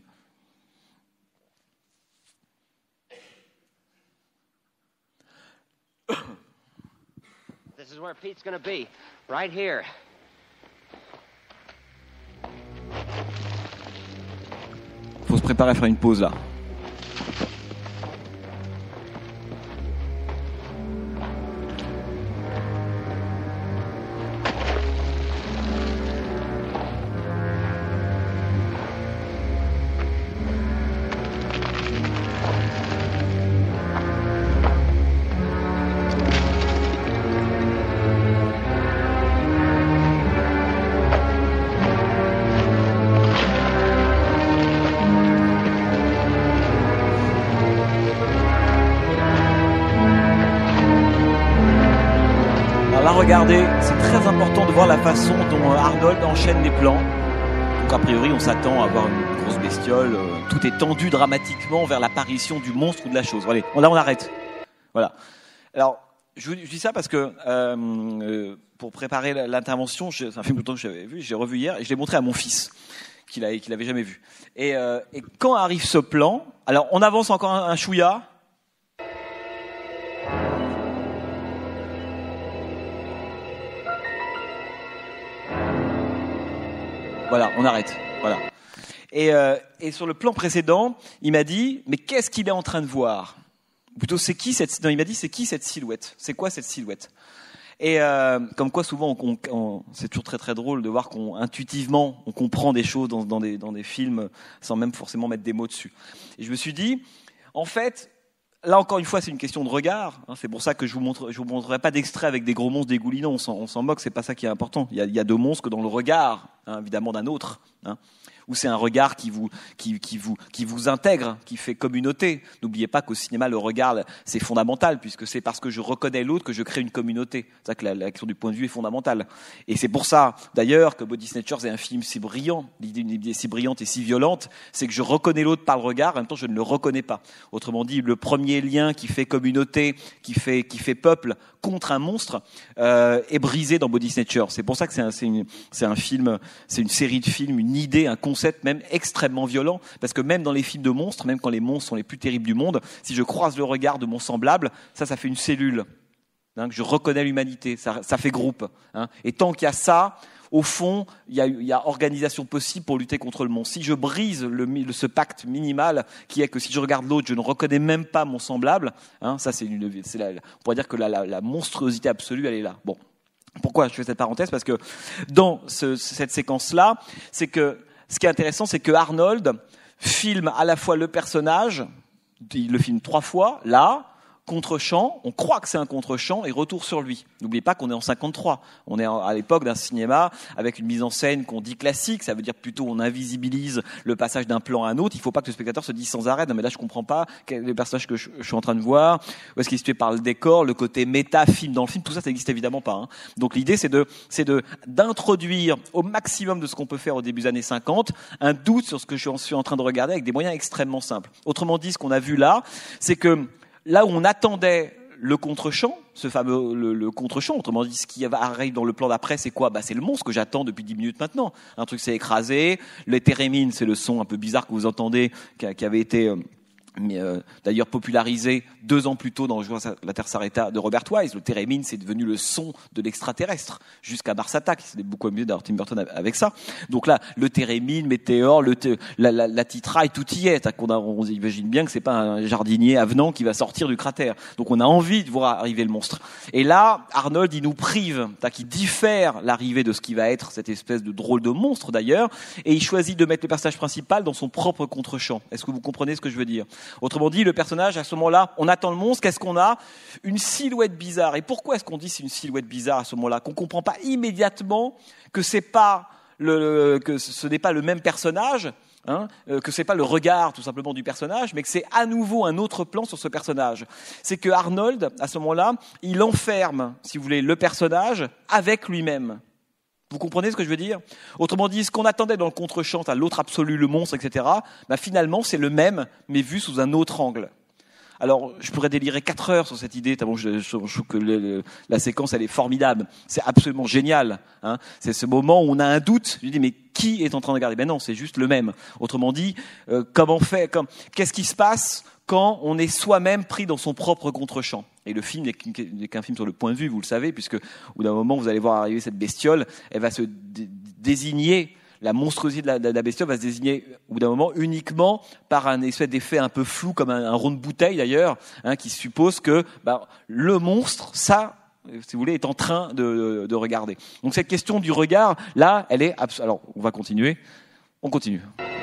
This is where Pete's gonna be, right here. Faut se préparer à faire une pause là. Regardez, c'est très important de voir la façon dont Arnold enchaîne les plans. Donc a priori, on s'attend à avoir une grosse bestiole. Tout est tendu dramatiquement vers l'apparition du monstre ou de la chose. Allez, là on arrête. Voilà. Alors, je dis ça parce que pour préparer l'intervention, c'est un film que j'avais vu, j'ai revu hier et je l'ai montré à mon fils, qu'il avait jamais vu. Et quand arrive ce plan, alors on avance encore un chouïa. Voilà, on arrête. Voilà. Et sur le plan précédent, il m'a dit, mais qu'est-ce qu'il est en train de voir ? Ou plutôt, non, il m'a dit, c'est qui cette silhouette ? C'est quoi cette silhouette ? Et comme quoi, souvent, c'est toujours très très drôle de voir intuitivement, on comprend des choses dans des films sans même forcément mettre des mots dessus. Et je me suis dit, en fait, là encore une fois, c'est une question de regard. C'est pour ça que je vous montrerai pas d'extrait avec des gros monstres dégoulinants. On s'en moque, c'est pas ça qui est important. Il y a 2 monstres que dans le regard, évidemment, d'un autre. Où c'est un regard qui vous intègre, qui fait communauté. N'oubliez pas qu'au cinéma, le regard, c'est fondamental, puisque c'est parce que je reconnais l'autre que je crée une communauté. C'est ça que la question du point de vue est fondamentale. Et c'est pour ça, d'ailleurs, que Body Snatchers est un film si brillant, d'une idée si brillante et si violente, c'est que je reconnais l'autre par le regard, en même temps je ne le reconnais pas. Autrement dit, le premier lien qui fait communauté, qui fait peuple contre un monstre, est brisé dans Body Snatchers. C'est pour ça que c'est un film, c'est une série de films, une idée, un concept même extrêmement violent, parce que même dans les films de monstres, même quand les monstres sont les plus terribles du monde, si je croise le regard de mon semblable, ça fait une cellule. Je reconnais l'humanité, ça fait groupe. Et tant qu'il y a ça, au fond, il y a organisation possible pour lutter contre le monstre. Si je brise ce pacte minimal, qui est que si je regarde l'autre, je ne reconnais même pas mon semblable, ça on pourrait dire que la monstruosité absolue, elle est là. Bon. Pourquoi je fais cette parenthèse ? Parce que dans cette séquence-là, c'est que ce qui est intéressant, c'est que Arnold filme à la fois le personnage, il le filme 3 fois, là, contre-champ, on croit que c'est un contre-champ et retour sur lui. N'oubliez pas qu'on est en 53. On est à l'époque d'un cinéma avec une mise en scène qu'on dit classique, ça veut dire plutôt on invisibilise le passage d'un plan à un autre. Il ne faut pas que le spectateur se dise sans arrêt, non mais là je comprends pas le personnage que je suis en train de voir, où est-ce qu'il est situé par le décor, le côté méta-film dans le film, tout ça n'existe évidemment pas. Donc l'idée c'est d'introduire au maximum de ce qu'on peut faire au début des années 50, un doute sur ce que je suis en train de regarder avec des moyens extrêmement simples. Autrement dit, ce qu'on a vu là, c'est que là où on attendait le contre-champ, ce fameux le contre-champ, autrement dit, ce qui arrive dans le plan d'après, c'est quoi ? C'est le monstre que j'attends depuis 10 minutes maintenant. Un truc s'est écrasé, le térémine, c'est le son un peu bizarre que vous entendez, qui avait été d'ailleurs popularisé 2 ans plus tôt dans Le jour où la Terre s'arrêta de Robert Wise. Le térémine, c'est devenu le son de l'extraterrestre jusqu'à Mars Attack. C'était beaucoup mieux d'avoir Tim Burton avec ça. Donc là, le térémine, météore, la titraille, tout y est. On imagine bien que c'est pas un jardinier avenant qui va sortir du cratère. Donc on a envie de voir arriver le monstre. Et là, Arnold, il nous prive, qui diffère l'arrivée de ce qui va être cette espèce de drôle de monstre d'ailleurs, et il choisit de mettre le personnage principal dans son propre contre-champ. Est-ce que vous comprenez ce que je veux dire ? Autrement dit, le personnage, à ce moment-là, on attend le monstre, qu'est-ce qu'on a ? Une silhouette bizarre. Et pourquoi est-ce qu'on dit c'est une silhouette bizarre à ce moment-là ? Qu'on comprend pas immédiatement que ce n'est pas le même personnage, que c'est pas le regard tout simplement du personnage, mais que c'est à nouveau un autre plan sur ce personnage. C'est que Arnold, à ce moment-là, il enferme, si vous voulez, le personnage avec lui-même. Vous comprenez ce que je veux dire ? Autrement dit, ce qu'on attendait dans le contre-champ, l'autre absolu, le monstre, etc., finalement, c'est le même, mais vu sous un autre angle. Alors, je pourrais délirer 4 heures sur cette idée, tellement je trouve que la séquence, elle est formidable. C'est absolument génial. C'est ce moment où on a un doute. Je dis, mais qui est en train de regarder ? Non, c'est juste le même. Autrement dit, qu'est-ce qui se passe quand on est soi-même pris dans son propre contre-champ ? Et le film n'est qu'un film sur le point de vue, vous le savez, puisque au bout d'un moment, vous allez voir arriver cette bestiole, elle va se désigner, la monstruosité de la bestiole va se désigner au bout d'un moment uniquement par un espèce d'effet un peu flou, comme un rond de bouteille d'ailleurs, qui suppose que le monstre, ça, si vous voulez, est en train de regarder. Donc cette question du regard, là, elle est... Alors, on va continuer. On continue.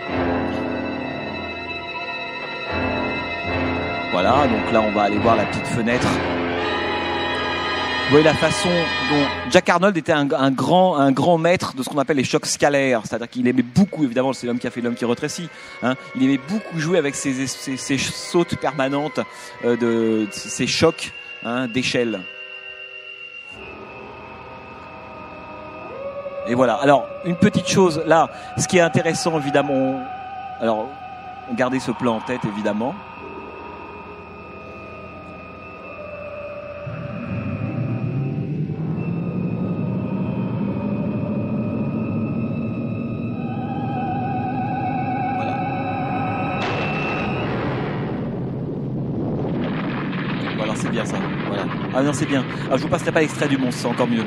Voilà, donc là on va aller voir la petite fenêtre. Vous voyez la façon dont Jack Arnold était un grand maître de ce qu'on appelle les chocs scalaires, c'est-à-dire qu'il aimait beaucoup, évidemment c'est l'homme qui a fait l'homme qui rétrécit, il aimait beaucoup jouer avec ces sautes permanentes, ces chocs d'échelle. Et voilà, alors une petite chose là, ce qui est intéressant évidemment, alors gardez ce plan en tête évidemment. C'est bien ça, voilà. Ah non, c'est bien. Alors, je vous passerai pas l'extrait du monstre, c'est encore mieux.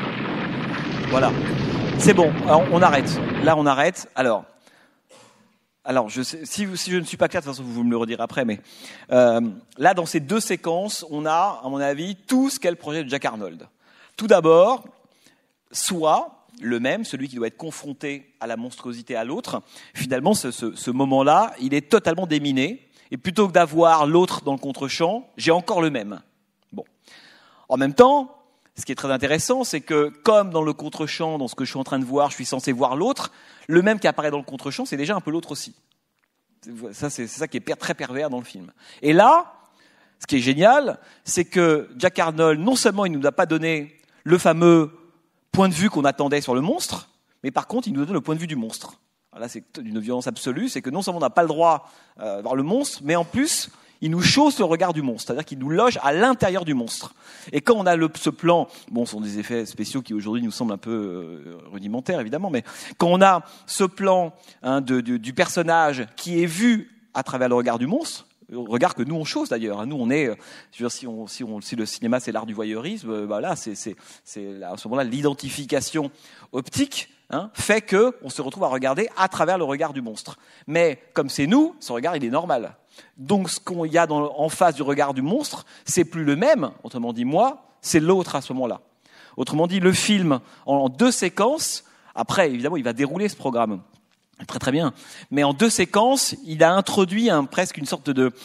Voilà. C'est bon, alors, on arrête. Là, on arrête. Alors je sais, si je ne suis pas clair, de toute façon, vous me le redirez après, mais là, dans ces 2 séquences, on a, à mon avis, tout ce qu'est le projet de Jack Arnold. Tout d'abord, soit le même, celui qui doit être confronté à la monstruosité à l'autre, finalement, ce moment-là, il est totalement déminé. Et plutôt que d'avoir l'autre dans le contre-champ, j'ai encore le même. Bon. En même temps, ce qui est très intéressant, c'est que comme dans le contre-champ, dans ce que je suis en train de voir, je suis censé voir l'autre, le même qui apparaît dans le contre-champ, c'est déjà un peu l'autre aussi. Ça, c'est ça qui est très pervers dans le film. Et là, ce qui est génial, c'est que Jack Arnold, non seulement il ne nous a pas donné le fameux point de vue qu'on attendait sur le monstre, mais par contre, il nous donne le point de vue du monstre. Là, c'est d'une violence absolue, c'est que non seulement on n'a pas le droit de voir le monstre, mais en plus, il nous chausse le regard du monstre, c'est-à-dire qu'il nous loge à l'intérieur du monstre. Et quand on a ce plan, ce sont des effets spéciaux qui aujourd'hui nous semblent un peu rudimentaires, évidemment, mais quand on a ce plan du personnage qui est vu à travers le regard du monstre, le regard que nous on chausse d'ailleurs, nous on est, je veux dire, si le cinéma c'est l'art du voyeurisme, là c'est à ce moment-là l'identification optique. Fait que on se retrouve à regarder à travers le regard du monstre. Mais comme c'est nous, ce regard il est normal. Donc ce qu'il y a en face du regard du monstre, c'est plus le même. Autrement dit, moi, c'est l'autre à ce moment-là. Autrement dit, le film en 2 séquences. Après, évidemment, il va dérouler ce programme. Très très bien. Mais en 2 séquences, il a introduit presque une sorte de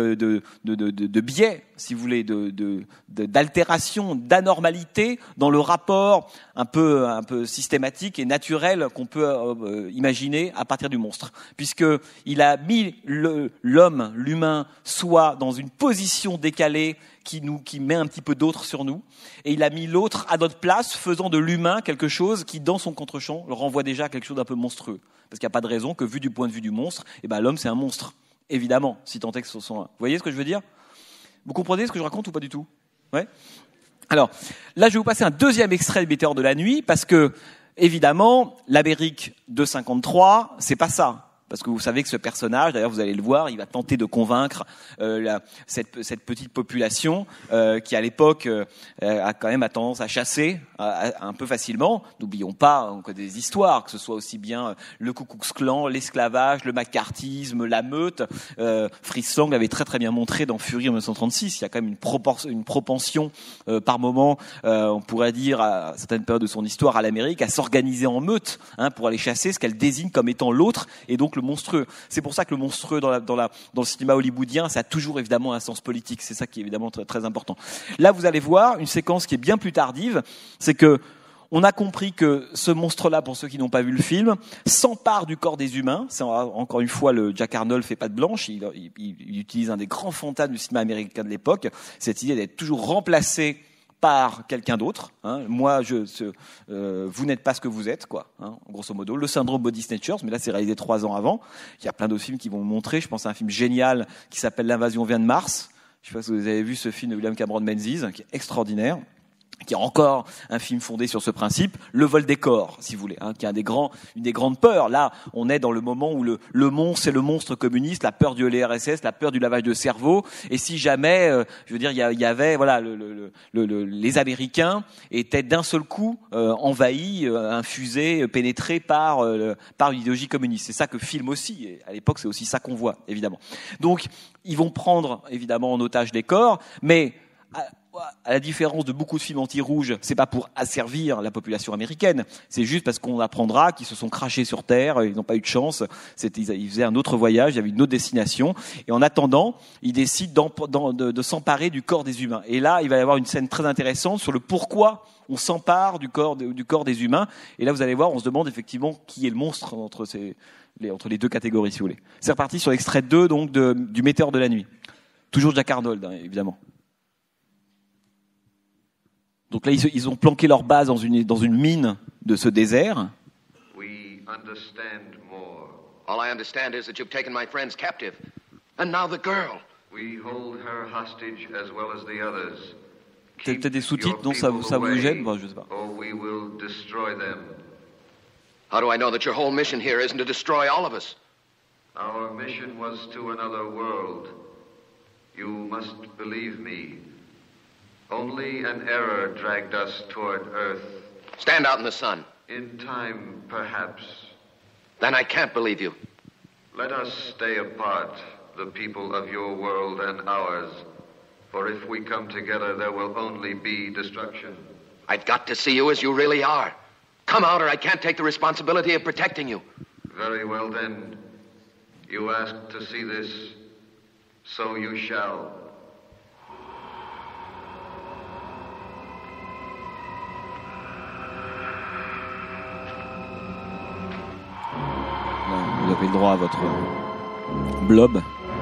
biais, si vous voulez, d'altération, d'anormalité dans le rapport un peu systématique et naturel qu'on peut imaginer à partir du monstre. Puisque il a mis l'humain, soit dans une position décalée qui met un petit peu d'autre sur nous, et il a mis l'autre à notre place, faisant de l'humain quelque chose qui, dans son contre-champ, le renvoie déjà à quelque chose d'un peu monstrueux. Parce qu'il n'y a pas de raison que, vu du point de vue du monstre, l'homme c'est un monstre, évidemment, si tant est que ce soit un. Vous voyez ce que je veux dire ? Vous comprenez ce que je raconte ou pas du tout? Ouais. Alors, là, je vais vous passer un deuxième extrait de Météore de la nuit, parce que, évidemment, l'Amérique de 53, c'est pas ça. Parce que vous savez que ce personnage, d'ailleurs vous allez le voir, il va tenter de convaincre cette petite population qui à l'époque a quand même tendance à chasser un peu facilement. N'oublions pas, on connaît des histoires, que ce soit aussi bien le Ku Klux Klan, l'esclavage, le macartisme, la meute. Fritz Lang l'avait très très bien montré dans Fury en 1936. Il y a quand même une propension par moment, on pourrait dire à certaines périodes de son histoire à l'Amérique, à s'organiser en meute pour aller chasser ce qu'elle désigne comme étant l'autre, et donc le monstrueux. C'est pour ça que le monstrueux dans le cinéma hollywoodien, ça a toujours évidemment un sens politique. C'est ça qui est évidemment très, très important. Là, vous allez voir une séquence qui est bien plus tardive. C'est que on a compris que ce monstre-là, pour ceux qui n'ont pas vu le film, s'empare du corps des humains. C'est encore une fois, le Jack Arnold fait patte blanche. Il utilise un des grands fantasmes du cinéma américain de l'époque. Cette idée d'être toujours remplacé par quelqu'un d'autre. Moi, vous n'êtes pas ce que vous êtes, quoi. Grosso modo, le syndrome Body Snatchers, mais là, c'est réalisé 3 ans avant. Il y a plein d'autres films qui vont montrer. Je pense à un film génial qui s'appelle L'invasion vient de Mars. Je ne sais pas si vous avez vu ce film de William Cameron Menzies, qui est extraordinaire, qui est encore un film fondé sur ce principe, le vol des corps, si vous voulez, qui est une des grandes peurs. Là, on est dans le moment où le monstre, c'est le monstre communiste, la peur du l'URSS, la peur du lavage de cerveau. Et si jamais, je veux dire, il y avait, voilà, les Américains étaient d'un seul coup envahis, infusés, pénétrés par l'idéologie communiste. C'est ça que filme aussi. Et à l'époque, c'est aussi ça qu'on voit, évidemment. Donc, ils vont prendre évidemment en otage les corps, mais à la différence de beaucoup de films anti-rouges, c'est pas pour asservir la population américaine, c'est juste parce qu'on apprendra qu'ils se sont crachés sur Terre, ils n'ont pas eu de chance, ils faisaient un autre voyage, il y avait une autre destination, et en attendant, ils décident de s'emparer du corps des humains. Et là, il va y avoir une scène très intéressante sur le pourquoi on s'empare du corps des humains, et là, vous allez voir, on se demande effectivement qui est le monstre entre les deux catégories, si vous voulez. C'est reparti sur l'extrait 2, donc, du Météore de la nuit. Toujours Jack Arnold, évidemment. Donc là, ils ont planqué leur base dans une mine de ce désert. We understand more. All I understand is that you've taken my friends captive. And now the girl. We hold her hostage as well as the others. Peut-être des sous-titres, non, ça vous gêne? Bon, je sais pas. Or we will destroy them. How do I know that your whole mission here isn't to destroy all of us? Our mission was to another world. You must believe me. Only an error dragged us toward Earth. Stand out in the sun. In time, perhaps. Then I can't believe you. Let us stay apart, the people of your world and ours. For if we come together, there will only be destruction. I've got to see you as you really are. Come out or I can't take the responsibility of protecting you. Very well then. You asked to see this, so you shall. Vous avez le droit à votre blob.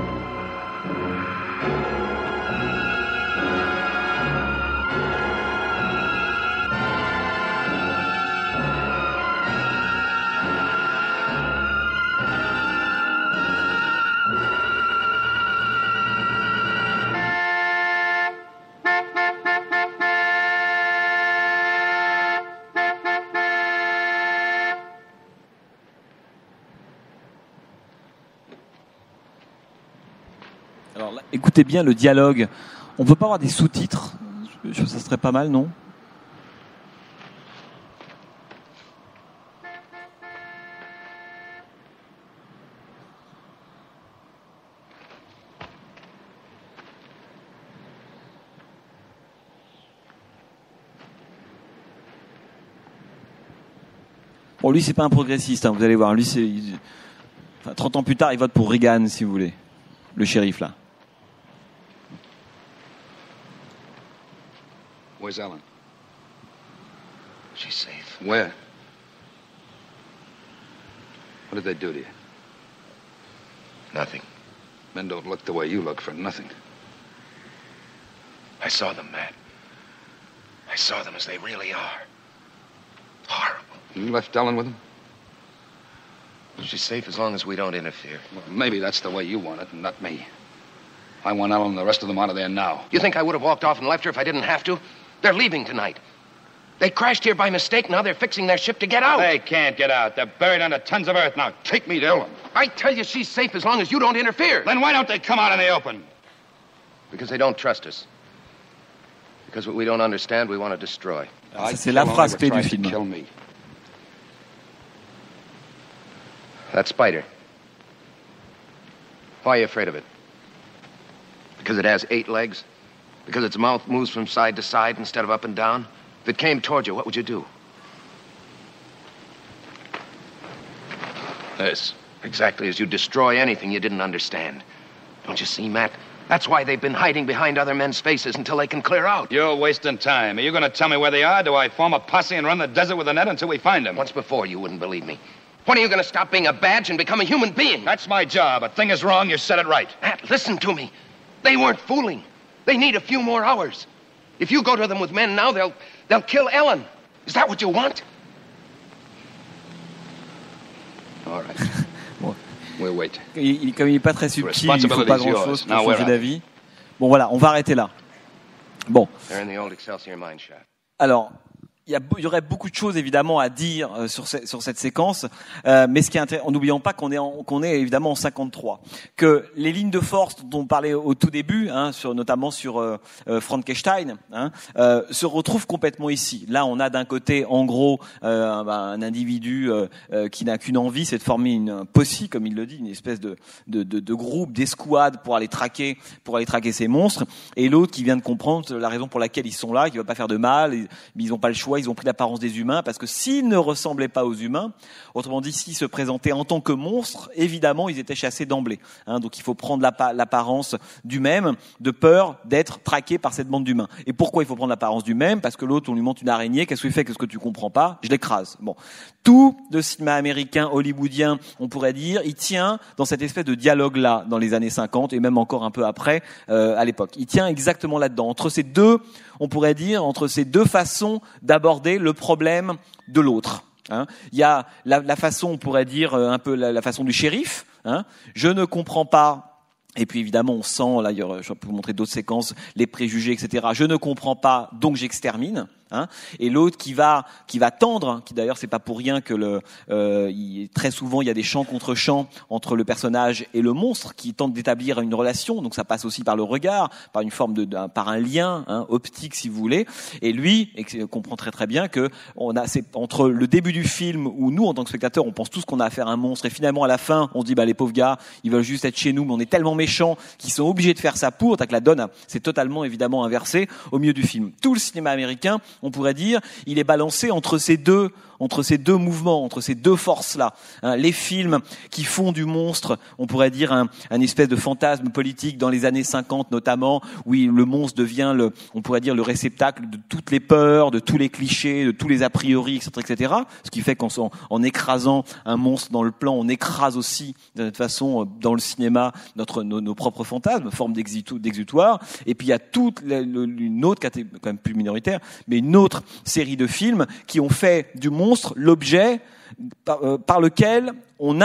Alors là, écoutez bien le dialogue. On peut pas avoir des sous-titres. Ça serait pas mal, non? Bon, lui, c'est pas un progressiste, vous allez voir. Lui, 30 ans plus tard, il vote pour Reagan, si vous voulez. Le shérif, là. Where's Ellen? She's safe. Where? What did they do to you? Nothing. Men don't look the way you look for nothing. I saw them, Matt. I saw them as they really are. Horrible. You left Ellen with them? She's safe as long as we don't interfere. Well, maybe that's the way you want it, and not me. I want Ellen and the rest of them out of there now. You think I would have walked off and left her if I didn't have to? They're leaving tonight. They crashed here by mistake. Now they're fixing their ship to get out. They can't get out. They're buried under tons of earth now. Take me to Ellen. I tell you, she's safe as long as you don't interfere. Then why don't they come out in the open? Because they don't trust us. Because what we don't understand, we want to destroy. Ça, c'est la phrase clé du film. Kill me. That spider. Why are you afraid of it? Because it has 8 legs? Because its mouth moves from side to side instead of up and down? If it came toward you, what would you do? This. Exactly as you destroy anything you didn't understand. Don't you see, Matt? That's why they've been hiding behind other men's faces until they can clear out. You're wasting time. Are you going to tell me where they are? Do I form a posse and run the desert with a net until we find them? Once before, you wouldn't believe me. When are you going to stop being a badge and become a human being? That's my job. A thing is wrong, you said it right. Matt, listen to me. They weren't fooling. They need a few more hours. If you go to them with men now, they'll kill Ellen. Is that what you want? All right. We'll wait. Comme il n'est pas très subtil, il ne faut pas grand-chose pour changer d'avis. Bon, voilà, on va arrêter là. Bon. They're in the old Excelsior mine shaft. Alors, il y aurait beaucoup de choses évidemment à dire sur cette séquence, mais ce qui est intéressant, en n'oubliant pas qu'on est évidemment en 53, que les lignes de force dont on parlait au tout début, notamment sur Frankenstein, se retrouvent complètement ici. Là, on a d'un côté, en gros, un individu qui n'a qu'une envie, c'est de former une posse, comme il le dit, une espèce de groupe, d'escouade pour aller traquer ces monstres, et l'autre qui vient de comprendre la raison pour laquelle ils sont là, qui ne va pas faire de mal, mais ils n'ont pas le choix. Ils ont pris l'apparence des humains parce que s'ils ne ressemblaient pas aux humains, autrement dit, s'ils se présentaient en tant que monstres, évidemment, ils étaient chassés d'emblée. Donc il faut prendre l'apparence du même, de peur d'être traqué par cette bande d'humains. Et pourquoi il faut prendre l'apparence du même? Parce que l'autre, on lui monte une araignée, qu'est-ce qu'il fait? Qu'est-ce que tu comprends pas? Je l'écrase. Bon. Tout le cinéma américain, hollywoodien, on pourrait dire, il tient dans cette espèce de dialogue-là, dans les années 50 et même encore un peu après, à l'époque. Il tient exactement là-dedans. Entre ces deux façons d'aborder le problème de l'autre. Il y a la façon, on pourrait dire, un peu la façon du shérif. Je ne comprends pas. Et puis évidemment, on sent, là, je peux vous montrer d'autres séquences, les préjugés, etc. Je ne comprends pas, donc j'extermine. Et l'autre qui va tendre, qui d'ailleurs c'est pas pour rien que très souvent il y a des chants contre chants entre le personnage et le monstre qui tente d'établir une relation, donc ça passe aussi par le regard, par une forme par un lien optique si vous voulez. Et lui comprend très très bien que c'est entre le début du film où nous en tant que spectateurs on pense tous qu'on a affaire à un monstre et finalement à la fin on se dit les pauvres gars ils veulent juste être chez nous mais on est tellement méchants qu'ils sont obligés de faire ça pour, que la donne c'est totalement évidemment inversé au milieu du film. Tout le cinéma américain, on pourrait dire, il est balancé entre ces deux mouvements, entre ces deux forces-là. Les films qui font du monstre, on pourrait dire un espèce de fantasme politique dans les années 50 notamment, où le monstre devient on pourrait dire le réceptacle de toutes les peurs, de tous les clichés, de tous les a priori, etc. Ce qui fait qu'en écrasant un monstre dans le plan, on écrase aussi de toute façon dans le cinéma nos propres fantasmes, forme d'exutoire. Et puis il y a toute une autre catégorie, quand même plus minoritaire, mais une autre série de films qui ont fait du monstre l'objet par lequel on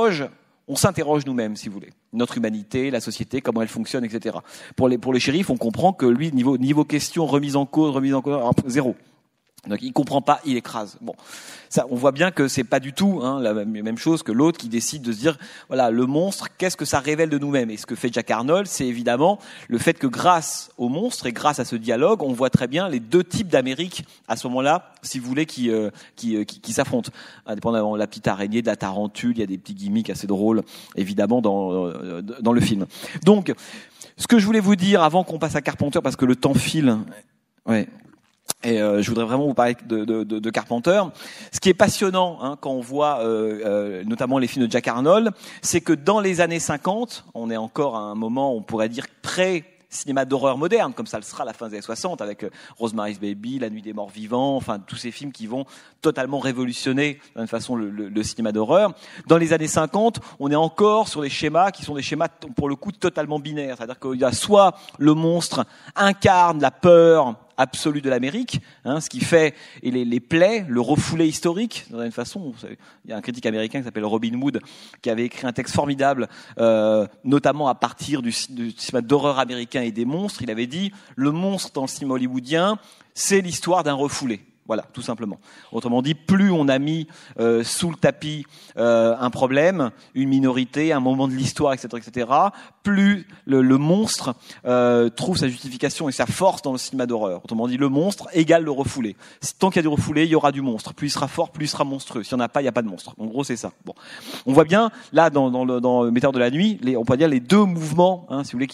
s'interroge nous-mêmes, si vous voulez. Notre humanité, la société, comment elle fonctionne, etc. Pour les shérifs, on comprend que lui, niveau question, remise en cause, zéro. Donc il comprend pas, il écrase. Bon, ça, on voit bien que c'est pas du tout la même chose que l'autre qui décide de se dire, voilà, le monstre, qu'est-ce que ça révèle de nous-mêmes? Et ce que fait Jack Arnold, c'est évidemment le fait que grâce au monstre et grâce à ce dialogue, on voit très bien les deux types d'Amérique à ce moment-là, si vous voulez, qui s'affrontent. Indépendamment, la petite araignée, de la tarentule, il y a des petits gimmicks assez drôles, évidemment, dans le film. Donc, ce que je voulais vous dire avant qu'on passe à Carpenter, parce que le temps file, ouais. Et je voudrais vraiment vous parler de Carpenter. Ce qui est passionnant quand on voit notamment les films de Jack Arnold, c'est que dans les années 50, on est encore à un moment, on pourrait dire pré-cinéma d'horreur moderne, comme ça le sera à la fin des années 60, avec Rosemary's Baby, La Nuit des Morts Vivants, enfin tous ces films qui vont totalement révolutionner d'une façon le cinéma d'horreur. Dans les années 50, on est encore sur des schémas qui sont des schémas pour le coup totalement binaires, c'est-à-dire qu'il y a soit le monstre incarne la peur absolue de l'Amérique, ce qui fait, et les plaies, le refoulé historique, d'une façon. Il y a un critique américain qui s'appelle Robin Wood, qui avait écrit un texte formidable, notamment à partir du cinéma d'horreur américain et des monstres. Il avait dit, le monstre dans le cinéma hollywoodien, c'est l'histoire d'un refoulé. Voilà, tout simplement. Autrement dit, plus on a mis sous le tapis un problème, une minorité, un moment de l'histoire, etc., plus le monstre trouve sa justification et sa force dans le cinéma d'horreur. Autrement dit, le monstre égale le refoulé. Tant qu'il y a du refoulé, il y aura du monstre. Plus il sera fort, plus il sera monstrueux. S'il n'y en a pas, il n'y a pas de monstre. En gros, c'est ça. Bon, on voit bien là dans le Météore de la nuit, on peut dire les deux mouvements, si vous voulez,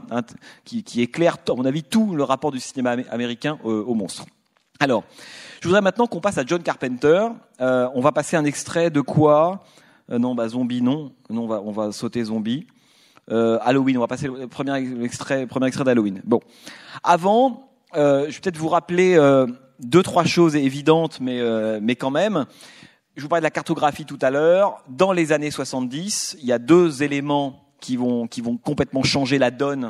qui éclairent, à mon avis, tout le rapport du cinéma américain au monstre. Alors, je voudrais maintenant qu'on passe à John Carpenter. On va passer un extrait de quoi Zombie, non, on va sauter Zombie. Halloween, on va passer le premier extrait d'Halloween. Bon, avant, je vais peut-être vous rappeler 2-3 choses évidentes, mais quand même. Je vous parlais de la cartographie tout à l'heure. Dans les années 70, il y a 2 éléments qui vont complètement changer la donne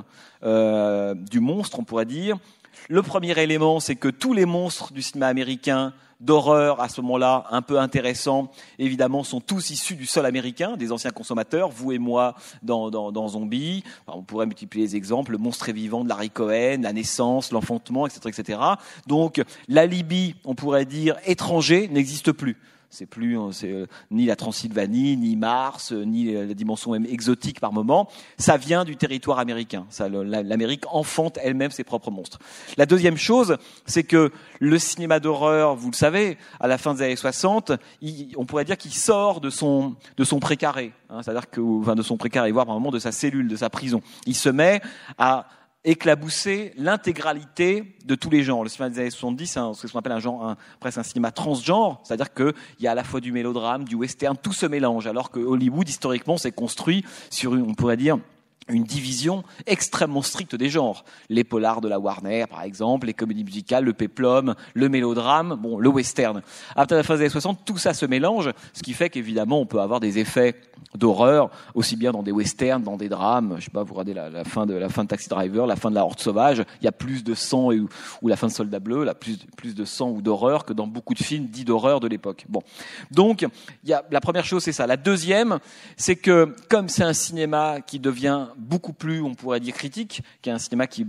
du monstre, on pourrait dire. Le premier élément, c'est que tous les monstres du cinéma américain d'horreur, à ce moment-là, un peu intéressants, évidemment, sont tous issus du sol américain, des anciens consommateurs, vous et moi dans Zombie. Enfin, on pourrait multiplier les exemples, le monstre est vivant de Larry Cohen, la naissance, l'enfantement, etc., etc. Donc, l'alibi, on pourrait dire, étranger, n'existe plus. C'est plus ni la Transylvanie, ni Mars, ni la dimension même exotique par moment. Ça vient du territoire américain. L'Amérique enfante elle-même ses propres monstres. La deuxième chose, c'est que le cinéma d'horreur, vous le savez, à la fin des années 60, on pourrait dire qu'il sort de son précaré. C'est-à-dire de son précaré, voire par moment de sa cellule, de sa prison. Il se met à éclabousser l'intégralité de tous les genres. Le cinéma des années 70, c'est ce qu'on appelle presque un cinéma transgenre, c'est-à-dire qu'il y a à la fois du mélodrame, du western, tout se mélange, alors que Hollywood, historiquement, s'est construit sur, on pourrait dire, une division extrêmement stricte des genres. Les polars de la Warner, par exemple, les comédies musicales, le péplum, le mélodrame, le western. Après la fin des années 60, tout ça se mélange, ce qui fait qu'évidemment, on peut avoir des effets d'horreur, aussi bien dans des westerns, dans des drames. Je sais pas, vous regardez la fin de Taxi Driver, la fin de La Horde Sauvage, il y a plus de sang ou la fin de Soldat Bleu, plus de sang ou d'horreur que dans beaucoup de films dits d'horreur de l'époque. Bon. Donc, la première chose, c'est ça. La deuxième, c'est que, comme c'est un cinéma qui devient beaucoup plus, on pourrait dire, critique, qui est un cinéma qui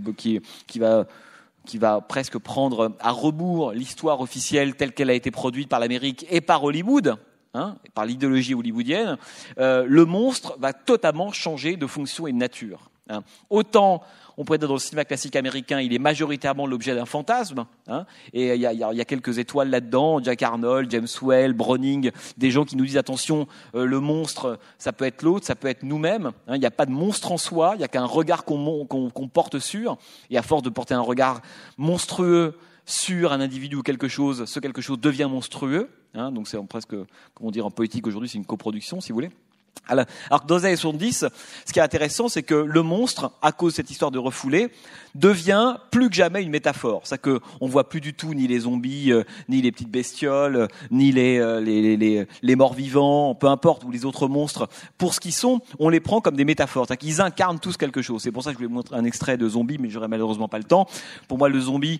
va presque prendre à rebours l'histoire officielle telle qu'elle a été produite par l'Amérique et par Hollywood, par l'idéologie hollywoodienne, le monstre va totalement changer de fonction et de nature. Autant, on pourrait dire dans le cinéma classique américain, il est majoritairement l'objet d'un fantasme, et il y a quelques étoiles là-dedans, Jack Arnold, James Whale, Browning, des gens qui nous disent attention, le monstre, ça peut être l'autre, ça peut être nous-mêmes, il n'y a pas de monstre en soi, il n'y a qu'un regard qu'on porte sur, et à force de porter un regard monstrueux sur un individu ou quelque chose, ce quelque chose devient monstrueux, donc c'est presque, comment dire, en poétique aujourd'hui, c'est une coproduction, si vous voulez. Alors que dans les années 70, ce qui est intéressant, c'est que le monstre, à cause de cette histoire de refoulé, devient plus que jamais une métaphore. C'est-à-dire qu'on voit plus du tout ni les zombies, ni les petites bestioles, ni les morts-vivants, peu importe, ou les autres monstres. Pour ce qu'ils sont, on les prend comme des métaphores. C'est-à-dire qu'ils incarnent tous quelque chose. C'est pour ça que je voulais vous montrer un extrait de Zombie, mais j'aurais malheureusement pas le temps. Pour moi, le zombie,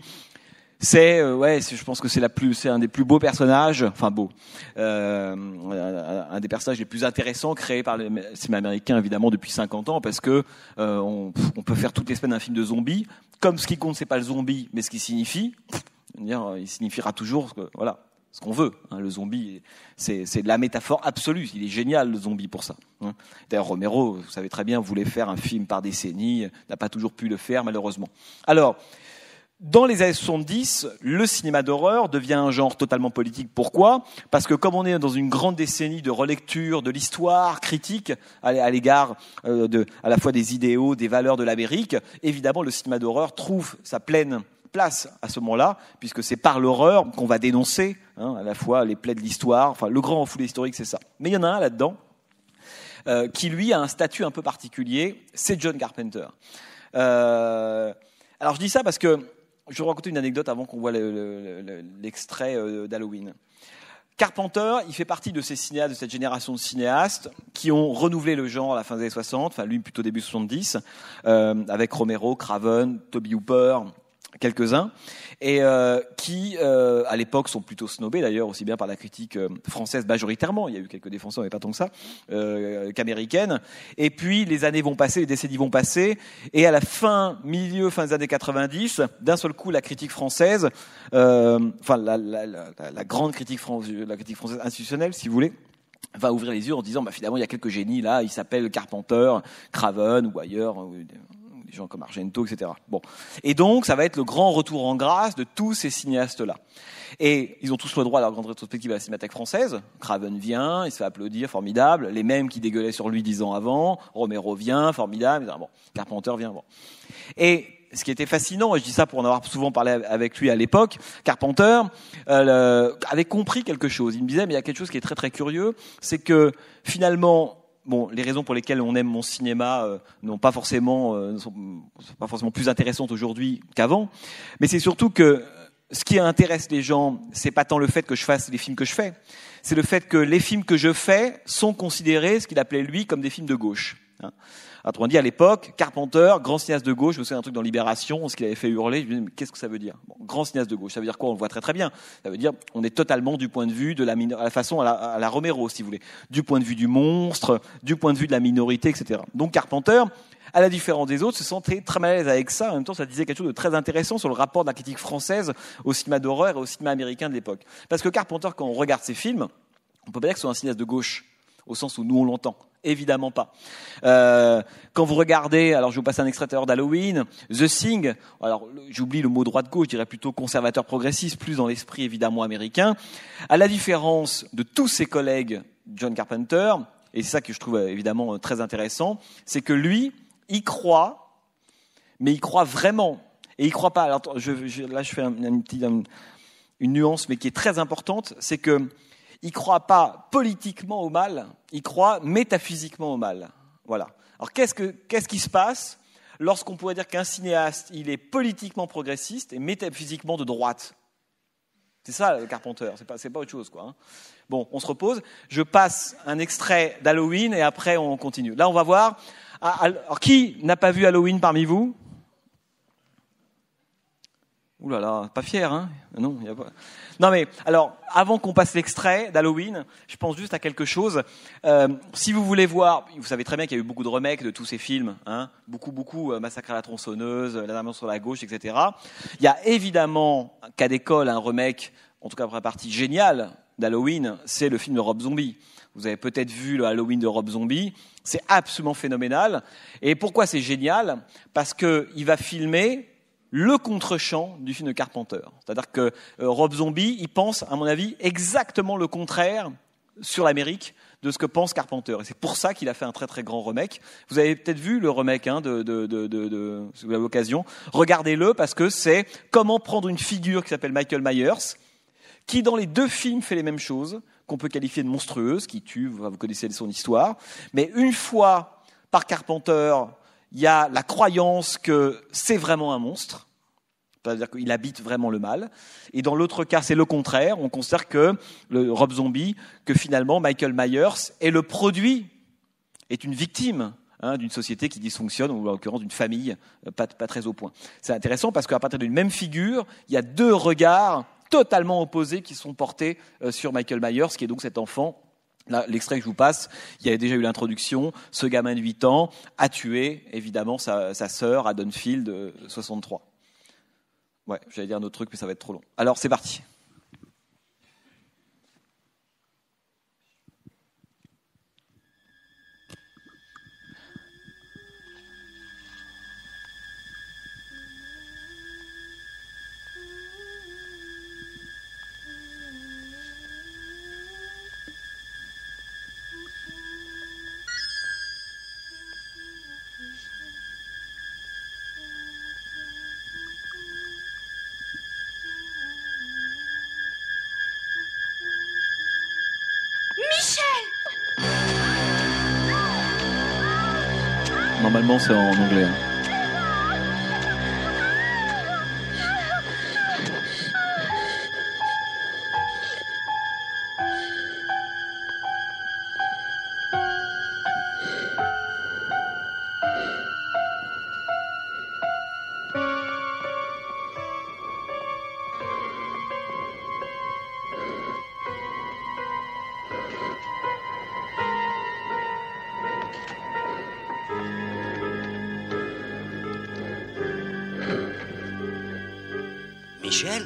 je pense que c'est un des plus beaux personnages, enfin beau, un des personnages les plus intéressants créés par le cinéma américain évidemment depuis 50 ans, parce que on peut faire toutes les semaines un film de zombie, comme ce qui compte c'est pas le zombie, mais ce qu'il signifie. Il signifiera toujours ce qu'on veut. Le zombie, c'est de la métaphore absolue. Il est génial le zombie pour ça. D'ailleurs Romero, vous savez très bien, voulait faire un film par décennie, n'a pas toujours pu le faire malheureusement. Alors. Dans les années 70, le cinéma d'horreur devient un genre totalement politique. Pourquoi ? Parce que comme on est dans une grande décennie de relecture de l'histoire critique à l'égard à la fois des idéaux, des valeurs de l'Amérique, évidemment le cinéma d'horreur trouve sa pleine place à ce moment-là, puisque c'est par l'horreur qu'on va dénoncer à la fois les plaies de l'histoire, enfin le grand refoulé historique, c'est ça. Mais il y en a un là-dedans qui lui a un statut un peu particulier, c'est John Carpenter. Alors je dis ça parce que je vais vous raconter une anecdote avant qu'on voit l'extrait d'Halloween. Carpenter, il fait partie de ces cinéastes, de cette génération de cinéastes qui ont renouvelé le genre à la fin des années 60, enfin lui plutôt début 70, avec Romero, Craven, Tobe Hooper, quelques-uns, et qui, à l'époque, sont plutôt snobés d'ailleurs, aussi bien par la critique française majoritairement, il y a eu quelques défenseurs, mais pas tant que ça, qu'américaine. Et puis, les années vont passer, les décennies vont passer, et à la fin des années 90, d'un seul coup, la critique française, la grande critique française institutionnelle, si vous voulez, va ouvrir les yeux en disant, finalement, il y a quelques génies là, ils s'appellent Carpenter, Craven ou ailleurs, des gens comme Argento, etc. Bon. Et donc, ça va être le grand retour en grâce de tous ces cinéastes-là. Et ils ont tous le droit à leur grande rétrospective à la Cinémathèque française. Craven vient, il se fait applaudir, formidable. Les mêmes qui dégueulaient sur lui 10 ans avant. Romero vient, formidable. Bon. Carpenter vient, bon. Et ce qui était fascinant, et je dis ça pour en avoir souvent parlé avec lui à l'époque, Carpenter avait compris quelque chose. Il me disait, mais il y a quelque chose qui est très très curieux, c'est que finalement, les raisons pour lesquelles on aime mon cinéma ne sont pas forcément plus intéressantes aujourd'hui qu'avant, mais c'est surtout que ce qui intéresse les gens, c'est pas tant le fait que je fasse les films que je fais, c'est le fait que les films que je fais sont considérés, ce qu'il appelait lui, comme des films de gauche. Autrement dit, à l'époque, Carpenter, grand cinéaste de gauche, je me souviens d'un truc dans Libération, ce qu'il avait fait hurler, je me disais, mais qu'est-ce que ça veut dire ? Grand cinéaste de gauche, ça veut dire quoi ? On le voit très très bien. Ça veut dire, on est totalement du point de vue de la façon à la Romero, si vous voulez. Du point de vue du monstre, du point de vue de la minorité, etc. Donc Carpenter, à la différence des autres, se sentait très mal à l'aise avec ça. En même temps, ça disait quelque chose de très intéressant sur le rapport de la critique française au cinéma d'horreur et au cinéma américain de l'époque. Parce que Carpenter, quand on regarde ses films, on peut pas dire que ce soit un cinéaste de gauche, au sens où nous on l'entend. Évidemment pas. Quand vous regardez, alors je vous passe un extrait d'Halloween, The Thing, alors j'oublie le mot droite-gauche, je dirais plutôt conservateur progressiste, plus dans l'esprit évidemment américain, à la différence de tous ses collègues John Carpenter, et c'est ça que je trouve évidemment très intéressant, c'est que lui, il croit, mais il croit vraiment, et il croit pas, alors là je fais une nuance, mais qui est très importante, c'est que il croit pas politiquement au mal, il croit métaphysiquement au mal. Voilà. Alors qu'est-ce qui se passe lorsqu'on pourrait dire qu'un cinéaste, il est politiquement progressiste et métaphysiquement de droite ? C'est ça, le Carpenter, c'est pas autre chose, quoi. Bon, on se repose. Je passe un extrait d'Halloween et après on continue. Là, on va voir. Alors, qui n'a pas vu Halloween parmi vous ? Ouh là là, pas fier, hein ? Non, il y a pas. Non mais alors, avant qu'on passe l'extrait d'Halloween, je pense juste à quelque chose. Si vous voulez voir, vous savez très bien qu'il y a eu beaucoup de remakes de tous ces films, hein, beaucoup, Massacre à la tronçonneuse, La Dame sur la gauche, etc. Il y a évidemment, cas d'école, un remake, en tout cas pour la partie géniale d'Halloween, c'est le film de Rob Zombie. Vous avez peut-être vu le Halloween de Rob Zombie, c'est absolument phénoménal. Et pourquoi c'est génial ? Parce que il va filmer le contre-champ du film de Carpenter. C'est-à-dire que Rob Zombie, il pense, à mon avis, exactement le contraire sur l'Amérique de ce que pense Carpenter. Et c'est pour ça qu'il a fait un très très grand remake. Vous avez peut-être vu le remake, si vous avez l'occasion. Regardez-le parce que c'est comment prendre une figure qui s'appelle Michael Myers, qui dans les deux films fait les mêmes choses, qu'on peut qualifier de monstrueuse, qui tue, vous connaissez son histoire. Mais une fois par Carpenter, il y a la croyance que c'est vraiment un monstre, c'est-à-dire qu'il habite vraiment le mal. Et dans l'autre cas, c'est le contraire. On considère que le Rob Zombie, que finalement Michael Myers est le produit, est une victime d'une société qui dysfonctionne, ou en l'occurrence d'une famille pas très au point. C'est intéressant parce qu'à partir d'une même figure, il y a deux regards totalement opposés qui sont portés sur Michael Myers, qui est donc cet enfant. Là, l'extrait que je vous passe, il y avait déjà eu l'introduction. Ce gamin de 8 ans a tué, évidemment, sa sœur à Dunfield, 63. Ouais, j'allais dire un autre truc, mais ça va être trop long. Alors, c'est parti. Normalement, c'est en anglais. Michel?